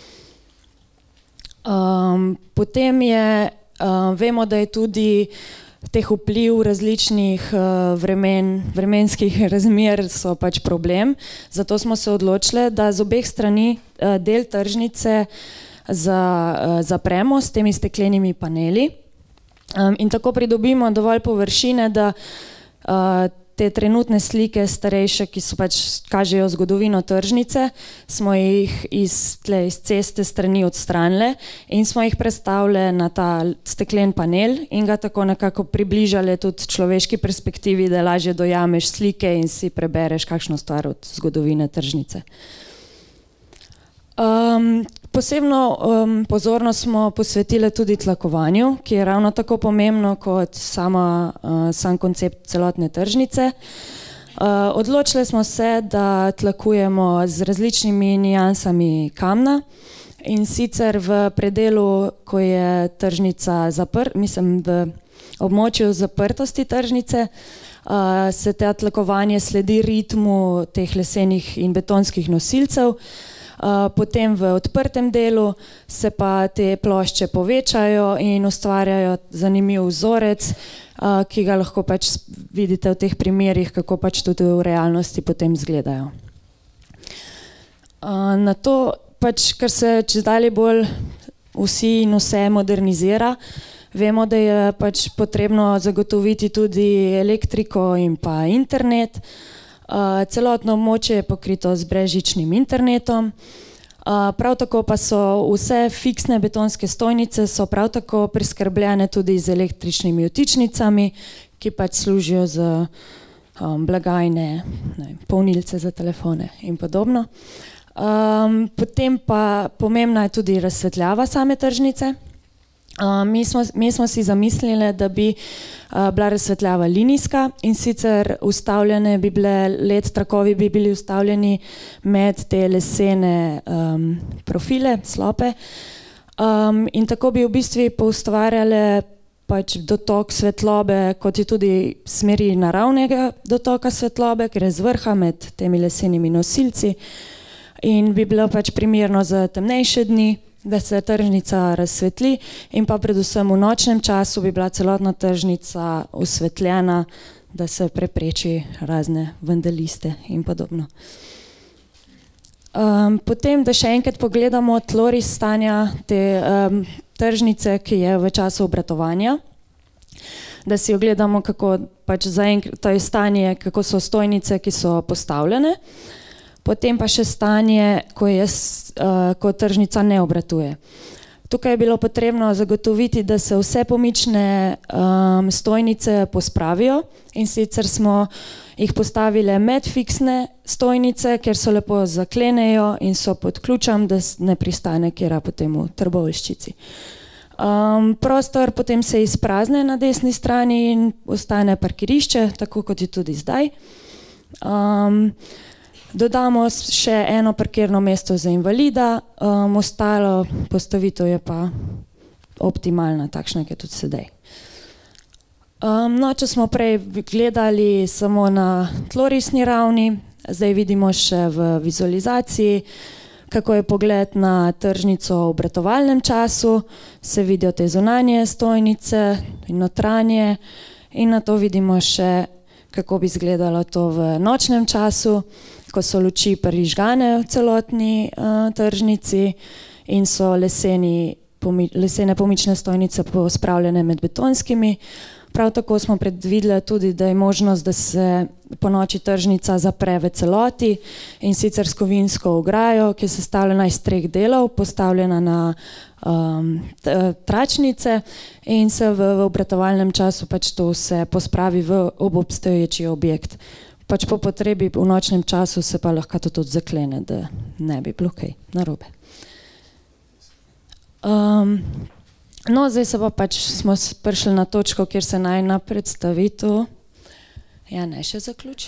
Um, potem je, uh, vemo, da je tudi teh vpliv različnih uh, vremen, vremenskih razmer so pač problem, zato smo se odločili, da z obeh strani uh, del tržnice za, uh, zapremo s temi steklenimi paneli um, in tako pridobimo dovolj površine, da uh, te trenutne slike starejše, ki so pač kažejo zgodovino tržnice, smo jih iz, tle, iz ceste strani odstranile in smo jih prestavili na ta steklen panel in ga tako nekako približali tudi človeški perspektivi, da lažje dojameš slike in si prebereš kakšno stvar od zgodovine tržnice. Um, posebno um, pozornost smo posvetili tudi tlakovanju, ki je ravno tako pomembno kot sama, uh, sam koncept celotne tržnice. Uh, odločili smo se, da tlakujemo z različnimi nijansami kamna in sicer v predelu, ko je tržnica zaprta, mislim v območju zaprtosti tržnice, uh, se te tlakovanje sledi ritmu teh lesenih in betonskih nosilcev. Uh, potem v odprtem delu se pa te plošče povečajo in ustvarjajo zanimiv vzorec, uh, ki ga lahko pač vidite v teh primerih, kako pač tudi v realnosti potem izgledajo. Uh, na to pač, ker se čedalje bolj vsi in vse modernizira, vemo, da je pač potrebno zagotoviti tudi elektriko in pa internet. Uh, celotno območje je pokrito z brezžičnim internetom, uh, prav tako pa so vse fiksne betonske stojnice so prav tako priskrbljene tudi z električnimi vtičnicami, ki pač služijo za um, blagajne, ne, polnilce za telefone in podobno. Um, potem pa pomembna je tudi razsvetljava same tržnice. Uh, mi, smo, mi smo si zamislili, da bi uh, bila razsvetljava linijska in sicer ustavljene bi bile, led trakovi bi bili ustavljeni med te lesene um, profile, slope um, in tako bi v bistvu poustvarjale pač dotok svetlobe, kot je tudi smeri naravnega dotoka svetlobe, ker je z vrha med temi lesenimi nosilci in bi bilo pač primerno za temnejše dni, da se tržnica razsvetli in pa predvsem v nočnem času bi bila celotna tržnica osvetljena, da se prepreči razne vandaliste in podobno. Um, potem, da še enkrat pogledamo tloris stanja te um, tržnice, ki je v času obratovanja, da si ogledamo, kako pač zaenkrat to je stanje, kako so stojnice, ki so postavljene, potem pa še stanje, ko, je, uh, ko tržnica ne obratuje. Tukaj je bilo potrebno zagotoviti, da se vse pomične um, stojnice pospravijo, in sicer smo jih postavili med fiksne stojnice, ker so lepo zaklenejo in so pod ključem, da ne pristane kjera potem v trboveljščici. Um, prostor potem se izprazne na desni strani in ostane parkirišče, tako kot je tudi zdaj. Um, Dodamo še eno parkirno mesto za invalida, um, ostalo postavitev je pa optimalna, takšna, kot je tudi sedaj. Um, no, če smo prej gledali samo na tlorisni ravni, zdaj vidimo še v vizualizaciji, kako je pogled na tržnico v obratovalnem času, se vidijo te zunanje stojnice in notranje, in na to vidimo še, kako bi izgledalo to v nočnem času, ko so luči prižgane v celotni uh, tržnici in so leseni, pomi, lesene pomične stojnice pospravljene med betonskimi. Prav tako smo predvideli tudi, da je možnost, da se po noči tržnica zapre v celoti, in sicer s kovinsko ograjo, ki je sestavljena iz treh delov, postavljena na um, tračnice, in se v, v obratovalnem času pač to se pospravi v obobstoječi objekt. Pač po potrebi v nočnem času se pa lahko to tudi zaklene, da ne bi bilo kaj narobe. Um, no, zdaj se pa pač smo prišli na točko, kjer se najna predstavitev. Ja, ne še zaključ.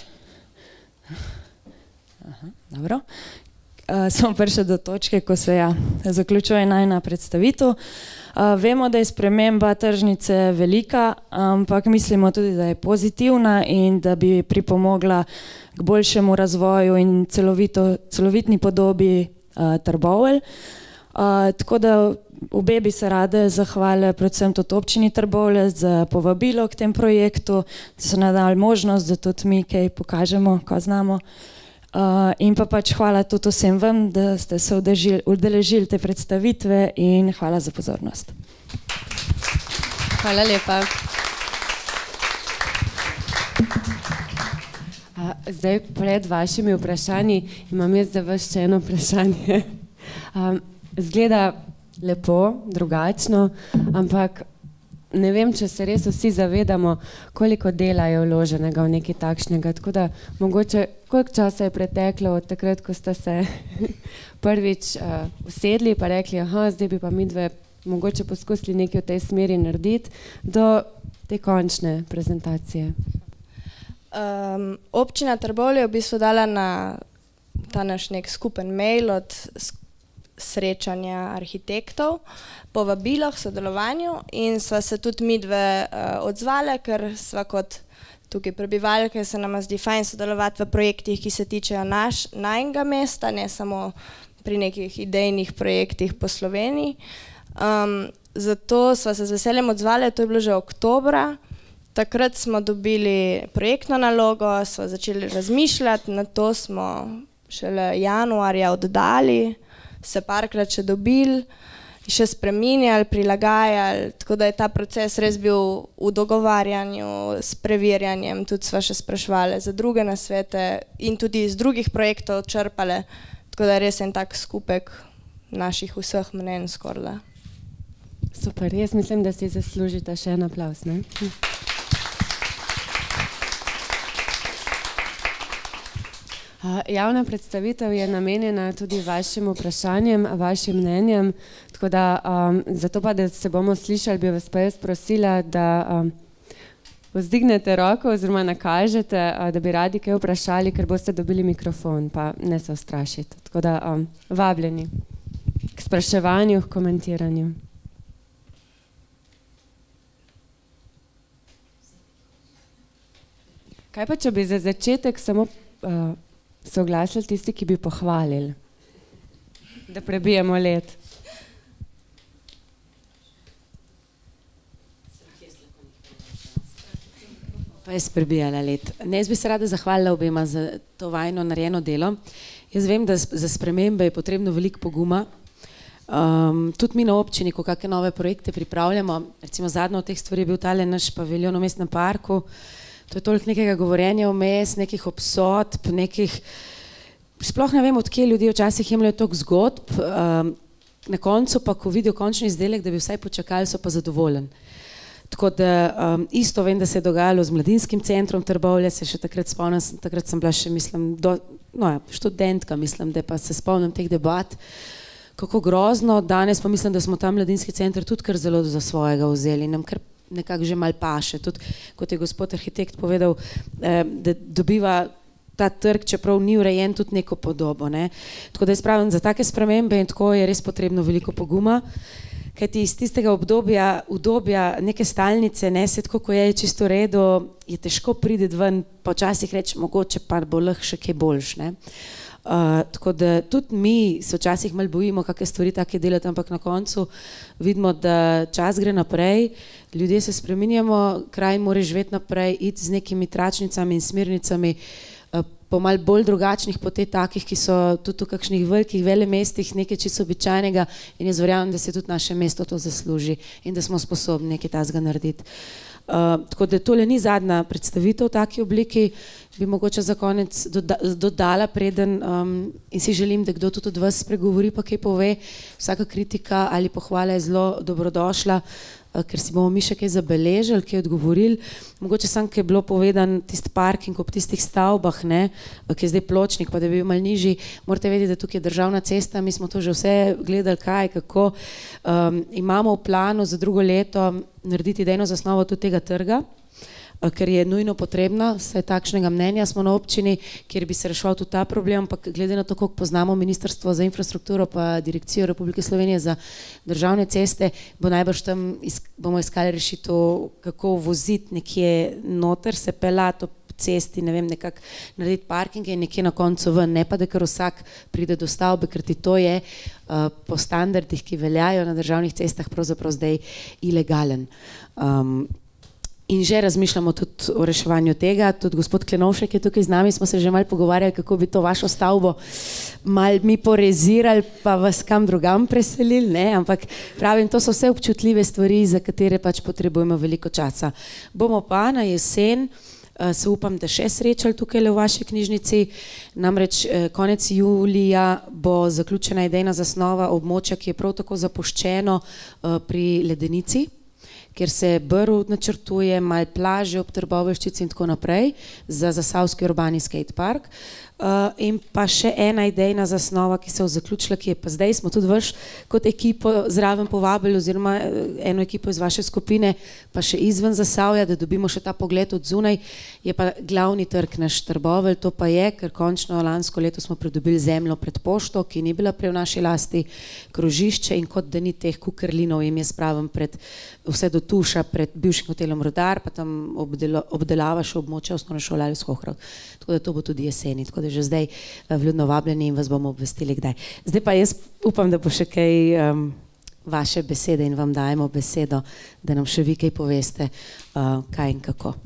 Aha, dobro. Uh, smo prišli do točke, ko se ja, zaključuje najna predstavitev. Uh, vemo, da je sprememba tržnice velika, ampak mislimo tudi, da je pozitivna in da bi pripomogla k boljšemu razvoju in celovito, celovitni podobi uh, Trbovelj. Uh, tako da obe bi se rade zahvalili predvsem tudi občini Trbovlje za povabilo k tem projektu, da so nam dali možnost, da tudi mi kaj pokažemo, ko znamo. Uh, in pa pač hvala tudi vsem vam, da ste se udeležili te predstavitve, in hvala za pozornost. Hvala lepa. Uh, zdaj pred vašimi vprašanji imam jaz za vas še eno vprašanje. Um, zgleda lepo, drugačno, ampak ne vem, če se res vsi zavedamo, koliko dela je vloženega v nekaj takšnega. Tako da mogoče, koliko časa je preteklo od takrat, ko ste se prvič uh, usedli pa rekli, aha, zdaj bi pa midve mogoče poskusili nekaj v tej smeri narediti, do te končne prezentacije. Um, občina Trbovlje je v bistvu dala na ta naš nek skupen mail od srečanja arhitektov, povabilo k sodelovanju, in sva se tudi midve uh, odzvale, ker sva kot tukaj prebivalke, se nama zdi fajn sodelovati v projektih, ki se tičejo naš, najnega mesta, ne samo pri nekih idejnih projektih po Sloveniji. Um, zato sva se z veseljem odzvale, to je bilo že oktobra. Takrat smo dobili projektno nalogo, sva začeli razmišljati, na to smo šele januarja oddali, se parkrat še dobili, še spreminjali, prilagajali, tako da je ta proces res bil v dogovarjanju, s preverjanjem, tudi sva še spraševali za druge nasvete in tudi iz drugih projektov črpali, tako da je res en tak skupek naših vseh mnenj skoraj. Super, jaz mislim, da si zaslužite še en aplavz, ne? Javna predstavitev je namenjena tudi vašim vprašanjem, vašim mnenjem, tako da um, zato pa, da se bomo slišali, bi vas pa jaz prosila, da um, vzdignete roko oziroma nakažete, uh, da bi radi kaj vprašali, ker boste dobili mikrofon, pa ne se ustrašiti. Tako da um, vabljeni k spraševanju, k komentiranju. Kaj pa, če bi za začetek samo uh, se oglasili tisti, ki bi pohvalili, da prebijemo led. Pa je prebijala let. Ne, jaz bi se rada zahvalila obema za to vajno narejeno delo. Jaz vem, da za spremembe je potrebno veliko poguma. Um, tudi mi na občini, ko kakšne nove projekte pripravljamo, recimo zadnjo od teh stvari je bil tale naš paviljon v mestnem parku, to je toliko nekega govorjenja vmes, nekih obsodb, nekih, sploh ne vem, odkje ljudje včasih jemljajo toliko zgodb, um, na koncu pa, ko vidijo končni izdelek, da bi vsaj počakali, so pa zadovoljni. Tako da um, isto vem, da se je dogajalo z Mladinskim centrom Trbovlje, se še takrat spomnim, takrat sem bila še, mislim, do, no ja, študentka, mislim, da pa se spomnim teh debat, kako grozno, danes pa mislim, da smo ta Mladinski center tudi kar zelo za svojega vzeli, nam kar nekako že mal paše, tudi kot je gospod arhitekt povedal, eh, da dobiva ta trg, čeprav ni urejen, tudi neko podobo, ne. Tako da jaz pravim, za take spremembe in tako je res potrebno veliko poguma, kajti iz tistega obdobja, udobja neke stalnice, ne, se tako, ko je čisto v redu, je težko priti ven, pa včasih reči, mogoče pa bo lahko še kaj boljš, ne. Uh, tako da tudi mi se včasih malo bojimo, kakšne stvari take delati, ampak na koncu vidimo, da čas gre naprej, ljudje se spreminjamo, kraj mora živeti naprej, iti z nekimi tračnicami in smernicami uh, po malo bolj drugačnih poteh takih, ki so tudi v kakšnih velikih velemestih nekaj čisto običajnega in jaz verjamem, da se tudi naše mesto to zasluži in da smo sposobni nekaj tazga narediti. Uh, tako da tole ni zadnja predstavitev v taki obliki, bi mogoče za konec doda, dodala preden um, in si želim, da kdo tudi od vas spregovori pa kaj pove, vsaka kritika ali pohvala je zelo dobrodošla, uh, ker si bomo mi še kaj zabeležili, kaj odgovorili. Mogoče sam, ki je bilo povedan tisti parking ob tistih stavbah, ne, ki je zdaj pločnik, pa da bi bil malo nižji, morate vedeti, da tukaj je državna cesta, mi smo to že vse gledali, kaj, kako. Um, imamo v planu za drugo leto narediti idejno zasnovo tudi tega trga, ker je nujno potrebna, vse takšnega mnenja smo na občini, kjer bi se reševal tudi ta problem, ampak glede na to, koliko poznamo Ministrstvo za infrastrukturo pa Direkcijo Republike Slovenije za državne ceste, bo najbrž tam isk, bomo iskali rešitev, kako voziti nekje noter, se pelati ob cesti, ne vem, nekako narediti parkinge in nekje na koncu ven, ne pa da kar vsak pride do stavbe, ker ti to je uh, po standardih, ki veljajo na državnih cestah, pravzaprav zdaj ilegalen. Um, In že razmišljamo tudi o reševanju tega, tudi gospod Klenovšek je tukaj z nami, smo se že malo pogovarjali, kako bi to vašo stavbo malo mi porezirali, pa vas kam drugam preselili, ne, ampak pravim, to so vse občutljive stvari, za katere pač potrebujemo veliko časa. Bomo pa na jesen, se upam, da še srečali tukaj v vaši knjižnici, namreč konec julija bo zaključena idejna zasnova območja, ki je prav tako zapuščeno pri Ledenici, kjer se Brv načrtuje, malo plaže ob Trboveljščici in tako naprej, za Zasavski urbani skate park. Uh, in pa še ena idejna zasnova, ki se je zaključila, ki je pa zdaj, smo tudi vaš kot ekipo zraven povabili, oziroma eno ekipo iz vaše skupine, pa še izven Zasavja, da dobimo še ta pogled od zunaj, je pa glavni trg naš Trbovelj, to pa je, ker končno lansko leto smo pridobili zemljo pred pošto, ki ni bila prej v naši lasti, krožišče in kot da ni teh kukerlinov, jim je spravim pred vse do Tuša, pred bivšim hotelom Rudar, pa tam obdelo, obdelava še območja osnovne šole ali Skohrov. Tako da to bo tudi jeseni, tako da že zdaj vljudno vabljeni in vas bomo obvestili kdaj. Zdaj pa jaz upam, da bo še kaj um, vaše besede in vam dajemo besedo, da nam še vi kaj poveste, uh, kaj in kako.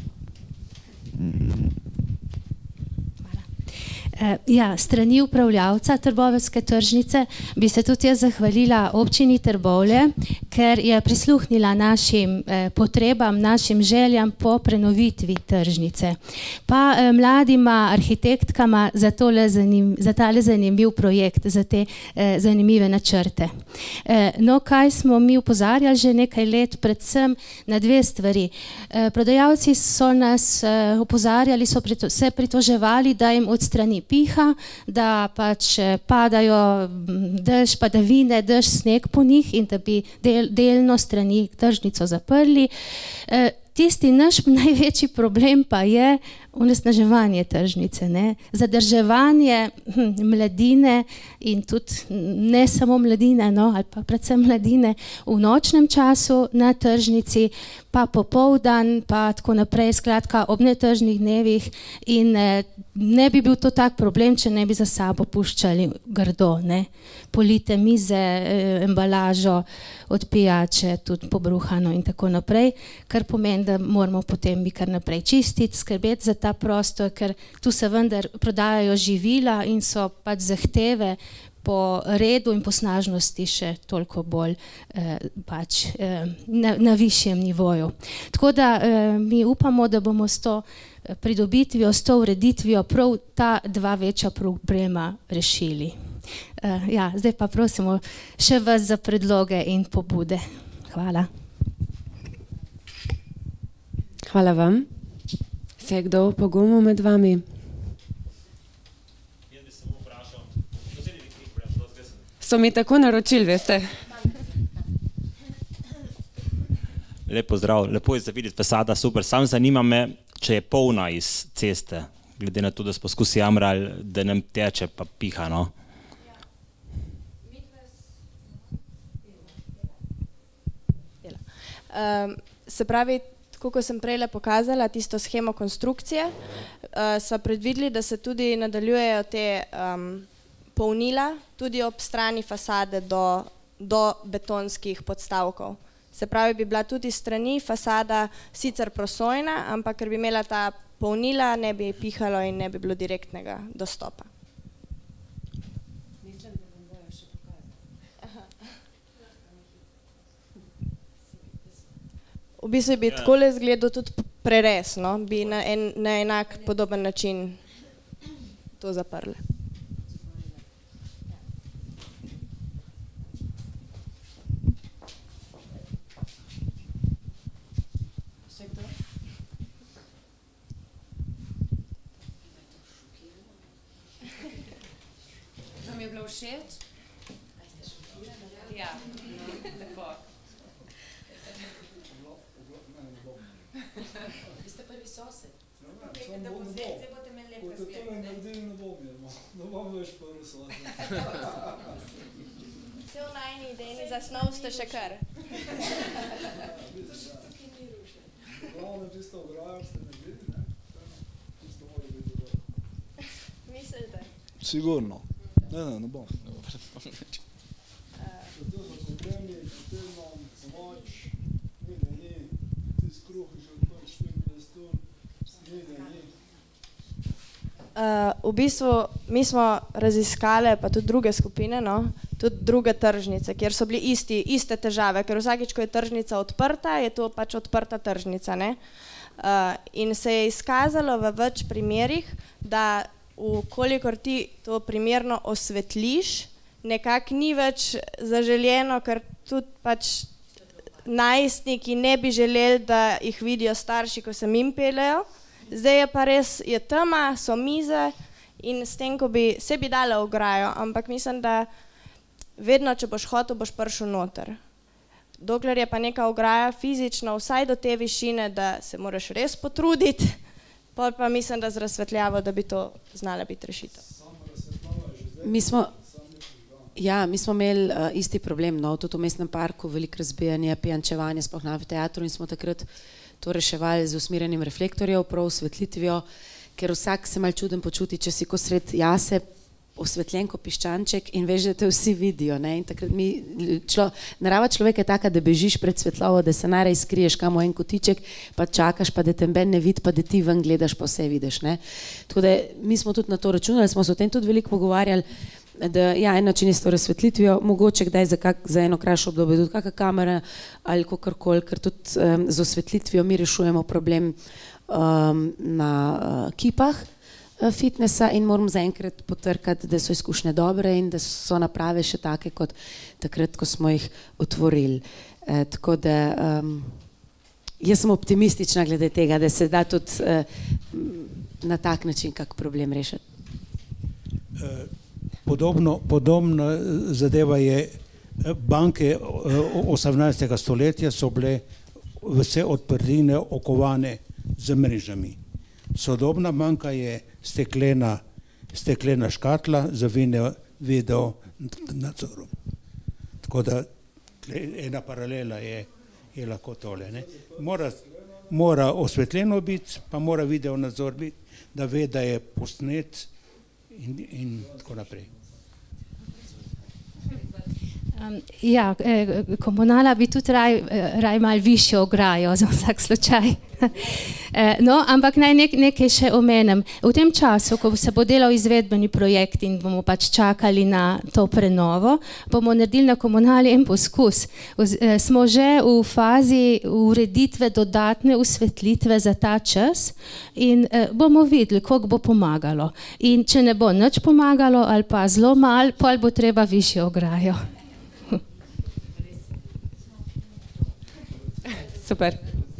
Ja, strani upravljavca Trboveljske tržnice bi se tudi jaz zahvalila občini Trbovlje, ker je prisluhnila našim eh, potrebam, našim željam po prenovitvi tržnice. Pa eh, mladima arhitektkama za, tole zanim, za tale zanimiv projekt, za te eh, zanimive načrte. Eh, no, kaj smo mi upozarjali že nekaj let, predvsem na dve stvari. Eh, prodajalci so nas eh, upozarjali, so prito, se pritoževali, da jim odstrani piha, da pač padajo dež, padavine, dež, sneg po njih in da bi del, delno strani tržnico zaprli. E, tisti naš največji problem pa je onesnaževanje tržnice, ne? Zadrževanje hm, mladine in tudi ne samo mladine, no, ali pa predvsem mladine v nočnem času na tržnici, pa popoldan, pa tako naprej, skratka ob netržnih dnevih in eh, ne bi bil to tak problem, če ne bi za sabo puščali grdo, ne? Polite mize, eh, embalažo, od pijače, tudi pobruhano in tako naprej, kar pomeni, da moramo potem bi kar naprej čistiti, skrbeti za ta prostor, ker tu se vendar prodajajo živila in so pač zahteve po redu in po snažnosti še toliko bolj eh, pač eh, na, na višjem nivoju. Tako da eh, mi upamo, da bomo s to pridobitvijo, s to ureditvijo prav ta dva večja problema rešili. Uh, ja, zdaj pa prosimo še vas za predloge in pobude. Hvala. Hvala vam. Se je kdo pogumil med vami? So mi tako naročili, veste. Lep pozdrav, lepo je za videti fasada, super. Sam zanima me, če je polna iz ceste, glede na to, da smo poskusi jamrali, da nam teče pa piha, no? Um, se pravi, tako kot sem prej pokazala, tisto shemo konstrukcije, uh, so predvideli, da se tudi nadaljujejo te um, polnila, tudi ob strani fasade do, do betonskih podstavkov. Se pravi, bi bila tudi strani fasada sicer prosojna, ampak ker bi imela ta polnila, ne bi pihalo in ne bi bilo direktnega dostopa. V bistvu bi takole izgledal tudi prerez, no? Bi na, en, na enak podoben način to zaprli. Vam je bilo všeč? Ja, lepo. Vi ste prvi sosed. Zdaj boste imeli lep razgled. Ko te to ne naredili, ne bom jel. Ne bom več prvi sosed. Vse v najni idejni zasnov ste še kar. Glavno čisto ograjo ste naredili, ne? Čisto mora biti dobro. Mislite? Sigurno. Ne, ne, ne bom. Zato so problemi, potem imam pomoč, ni da ni, ti skruhi že odprl štiriindvajset ur, ni da ni. Uh, v bistvu mi smo raziskali pa tudi druge skupine, no? Tudi druge tržnice, kjer so bili isti, iste težave, ker vsakič, ko je tržnica odprta, je to pač odprta tržnica, ne? Uh, in se je izkazalo v več primerih, da ukolikor ti to primerno osvetliš, nekako ni več zaželjeno, ker tudi pač najstniki ne bi želeli, da jih vidijo starši, ko se mimo peljejo. Zdaj je pa res, je tema, so mize in s tem, ko bi, se bi dala ograjo, ampak mislim, da vedno, če boš hotel, boš prišel noter. Dokler je pa neka ograja fizično, vsaj do te višine, da se moraš res potruditi, pol pa mislim, da z razsvetljavo, da bi to znala biti rešitev. Mi smo, ja, mi smo imeli uh, isti problem, no, tudi v mestnem parku, veliko razbijanje, pijančevanje, sploh na teatru in smo takrat to reševali z usmerjanjem reflektorjev, prav osvetlitvijo, ker vsak se malo čuden počuti, če si ko sred jase osvetljen ko piščanček in veš, da te vsi vidijo, ne, in takrat mi, člo, narava človeka je taka, da bežiš pred svetlovo, da se najraje skriješ kamo en kotiček, pa čakaš, pa da te ben ne vidi, pa da ti ven gledaš, pa vse vidiš, ne. Tako da mi smo tudi na to računali, smo se o tem tudi veliko pogovarjali, da ja, en način je s to razsvetlitvijo, mogoče kdaj za, kak, za eno krajšo obdobje tudi kakšna kamera ali kakorkoli, ker tudi um, z osvetlitvijo mi rešujemo problem um, na uh, kipah uh, fitnessa in moram zaenkrat potrkati, da so izkušnje dobre in da so naprave še take kot takrat, ko smo jih otvorili. E, tako da um, jaz sem optimistična glede tega, da se da tudi uh, na tak način kak problem rešiti. Uh. Podobno, podobna zadeva je, banke osemnajstega stoletja so bile vse odprtine okovane z mrežami. Sodobna banka je steklena, steklena škatla z video nadzorom. Tako da ena paralela je, je lahko tole. Ne? Mora, mora osvetljeno biti, pa mora video nadzor biti, da ve, da je posnet in, in tako naprej. Um, ja, eh, komunala bi tudi raj, raj mal višjo ograjo za vsak slučaj. eh, no, ampak naj nek, nekaj še omenem. V tem času, ko se bo delal izvedbeni projekt in bomo pač čakali na to prenovo, bomo naredili na komunali en poskus. Vz, eh, smo že v fazi ureditve dodatne osvetlitve za ta čas in eh, bomo videli, koliko bo pomagalo. In če ne bo nič pomagalo ali pa zelo malo, pol bo treba višjo ograjo. Super.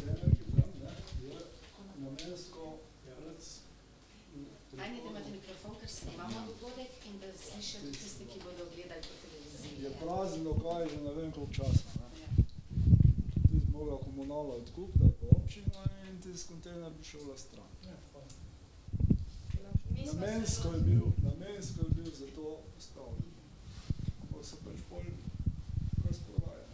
Je prazen lokal že ne vem koliko časa. Ti bi mogla komunala odkupiti, ali pa občina, in ti z kontejner bi šel na stran. Namensko je bil, namensko je bil za to postavljen. Pa se pač bolj razprodaje.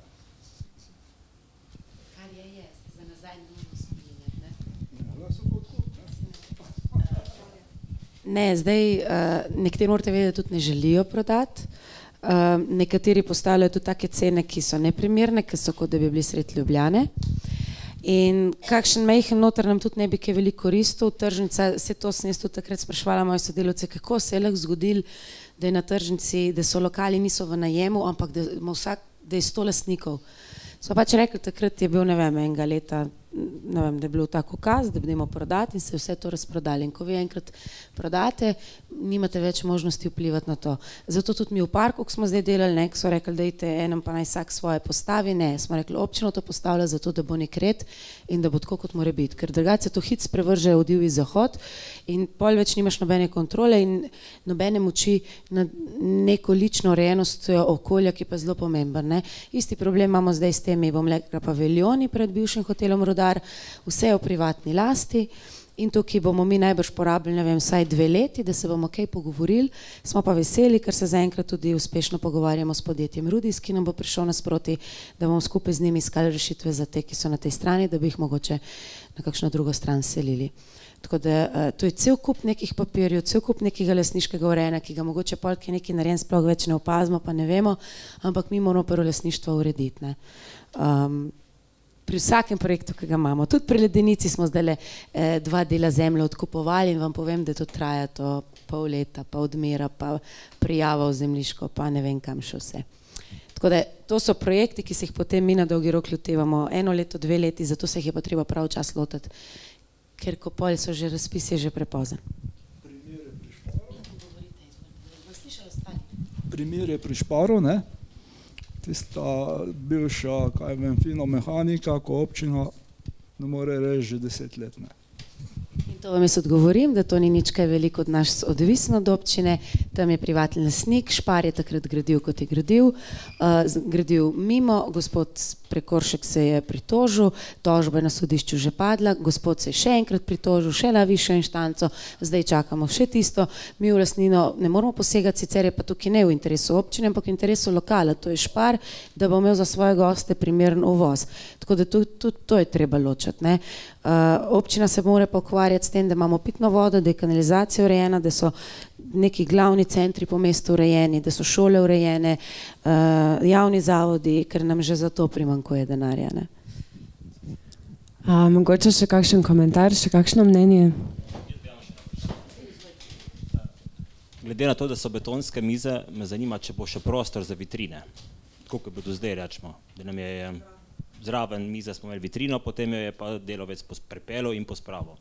Kar je je, za nazaj ne moramo spominjati, ne? Ja, so pa odkupiti, ne? Ne, zdaj uh, nekateri morate vedeti, da tudi ne želijo prodati. Uh, nekateri postavljajo tudi take cene, ki so neprimerne, ki so kot da bi bili sredi Ljubljane. In kakšen majhen noter nam tudi ne bi kaj veliko koristil. Tržnica, vse to sem jaz tudi takrat spraševala moje sodelavce, kako se je lahko zgodilo, da je na tržnici, da so lokali niso v najemu, ampak da ima vsak, da je sto lastnikov. So pač rekli, takrat je bil, ne vem, enega leta, ne vem, da je bil tako ukaz, da bi morali prodati in se vse to razprodali. In ko vi enkrat prodate, nimate več možnosti vplivati na to. Zato tudi mi v parku, ko smo zdaj delali, ne, so rekli, da dajte enem pa naj vsak svoje postavi, ne, smo rekli, občino to postavlja zato, da bo nek red in da bo tako, kot mora biti. Ker drugače to hitro prevrže v divji zahod in pol več nimaš nobene kontrole in nobene moči nad neko lično urejenost okolja, ki pa je zelo pomemben, ne. Isti problem imamo zdaj s temi, bom rekla, paviljoni pred bivšim hotelom Rudar, vse je v privatni lasti. In tukaj bomo mi najbrž porabili, ne vem, vsaj dve leti, da se bomo kaj pogovorili. Smo pa veseli, ker se zaenkrat tudi uspešno pogovarjamo s podjetjem Rudis, ki nam bo prišel nasproti, da bomo skupaj z njimi iskali rešitve za te, ki so na tej strani, da bi jih mogoče na kakšno drugo stran selili. Tako da uh, to je cel kup nekih papirjev, cel kup nekega lastniškega urejanja, ki ga mogoče polk je neki narejen, sploh več ne opazimo, pa ne vemo, ampak mi moramo prvo lastništvo urediti, ne. Um, pri vsakem projektu, ki ga imamo. Tudi pri Ledenici smo zdaj eh, dva dela zemlje odkupovali in vam povem, da to traja to pol leta, pa odmera, pa prijava v zemljiško, pa ne vem kam še vse. Tako da to so projekti, ki se jih potem mi na dolgi rok lotevamo eno leto, dve leti, zato se jih je pa treba prav čas lotiti, ker ko pol so že razpisi, je že prepozen. Primer je pri Šparu, ne? Tista bivša, kaj vem, fino mehanika, ko občina ne more reči že deset let, ne. In to vam jaz odgovorim, da to ni nič kaj veliko od nas odvisno od občine, tam je privatni lastnik, Špar je takrat gradil, kot je gradil, uh, gradil mimo, gospod Prekoršek se je pritožil, tožba je na sodišču že padla, gospod se je še enkrat pritožil, še na višjo inštanco, zdaj čakamo še tisto, mi v lastnino ne moramo posegati, sicer je pa tukaj ne v interesu občine, ampak v interesu lokala, to je Špar, da bo imel za svoje goste primeren uvoz. Tako da tudi, tudi to je treba ločati, ne. Uh, občina se mora pa ukvarjati s tem, da imamo pitno vodo, da je kanalizacija urejena, da so neki glavni centri po mestu urejeni, da so šole urejene, uh, javni zavodi, ker nam že za to primanjkuje denarja, ne. A, mogoče še kakšen komentar, še kakšno mnenje? Glede na to, da so betonske mize, me zanima, če bo še prostor za vitrine. Tako kot bo do zdaj, rečemo, da nam je zraven mize smo imeli vitrino, potem jo je pa delovec prepelil in pospravil.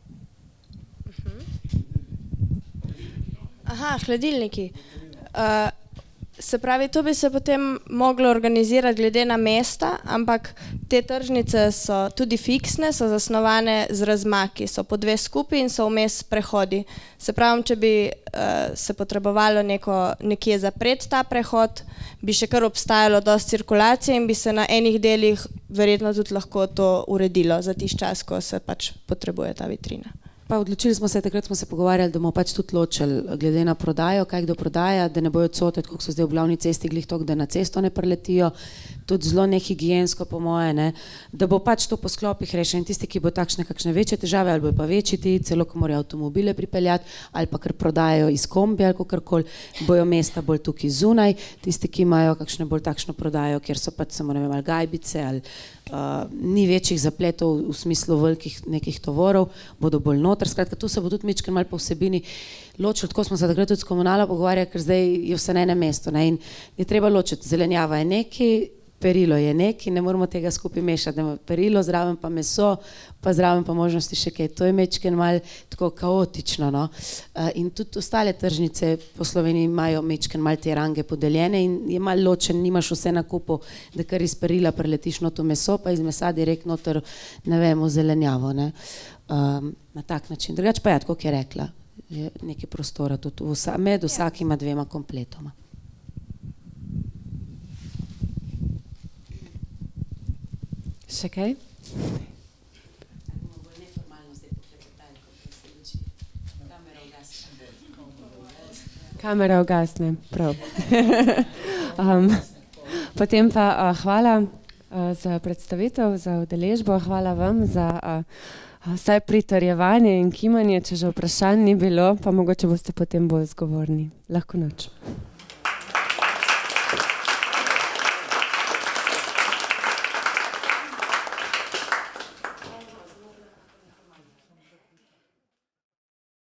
Aha, hladilniki. Uh, se pravi, to bi se potem moglo organizirati glede na mesta, ampak te tržnice so tudi fiksne, so zasnovane z razmaki, so po dve skupaj in so vmes prehodi. Se pravi, če bi uh, se potrebovalo neko, nekje zapreti ta prehod, bi še kar obstajalo dosti cirkulacije in bi se na enih delih verjetno tudi lahko to uredilo za tisti čas, ko se pač potrebuje ta vitrina. Pa odločili smo se, takrat smo se pogovarjali, da bomo pač tudi ločili glede na prodajo, kaj kdo prodaja, da ne bojo odsotet, koliko so zdaj v glavni cesti glih tok, da na cesto ne preletijo, tudi zelo nehigijensko po moje, ne? Da bo pač to po sklopih rešen. Tisti, ki bo takšne kakšne večje težave, ali bo pa večji ti, celo ko morajo avtomobile pripeljati, ali pa kar prodajajo iz kombi ali kakorkoli, bojo mesta bolj tukaj zunaj, tisti, ki imajo kakšne bolj takšno prodajo, kjer so pač samo, ne vem, ali gajbice, ali uh, ni večjih zapletov v smislu velikih nekih tovorov, bodo bolj noter. Skratka, tu se bo tudi mičken malo po vsebini ločil, tako smo se takrat tudi s komunalo pogovarjali, ker zdaj je vse na enem mestu, ne? In je treba ločiti, zelenjava je neki, perilo je neki, ne moramo tega skupaj mešati, perilo zraven pa meso, pa zraven pa možnosti še kaj, to je mičken malo tako kaotično, no? In tudi ostale tržnice po Sloveniji imajo mičken malo te range podeljene in je malo ločen, nimaš vse na kupu, da kar iz perila preletiš not v meso, pa iz mesa direkt noter, ne vem, v zelenjavo, ne? Um, na tak način. Drugač pa ja, tako je rekla, je nekaj prostora tudi vsa, med vsakima dvema kompletoma. Še kaj? Kamera ugasne, prav. um, potem pa uh, hvala uh, za predstavitev, za udeležbo, hvala vam za uh, vsaj pritrjevanje in kimanje, če že vprašanj ni bilo, pa mogoče boste potem bolj zgovorni. Lahko noč.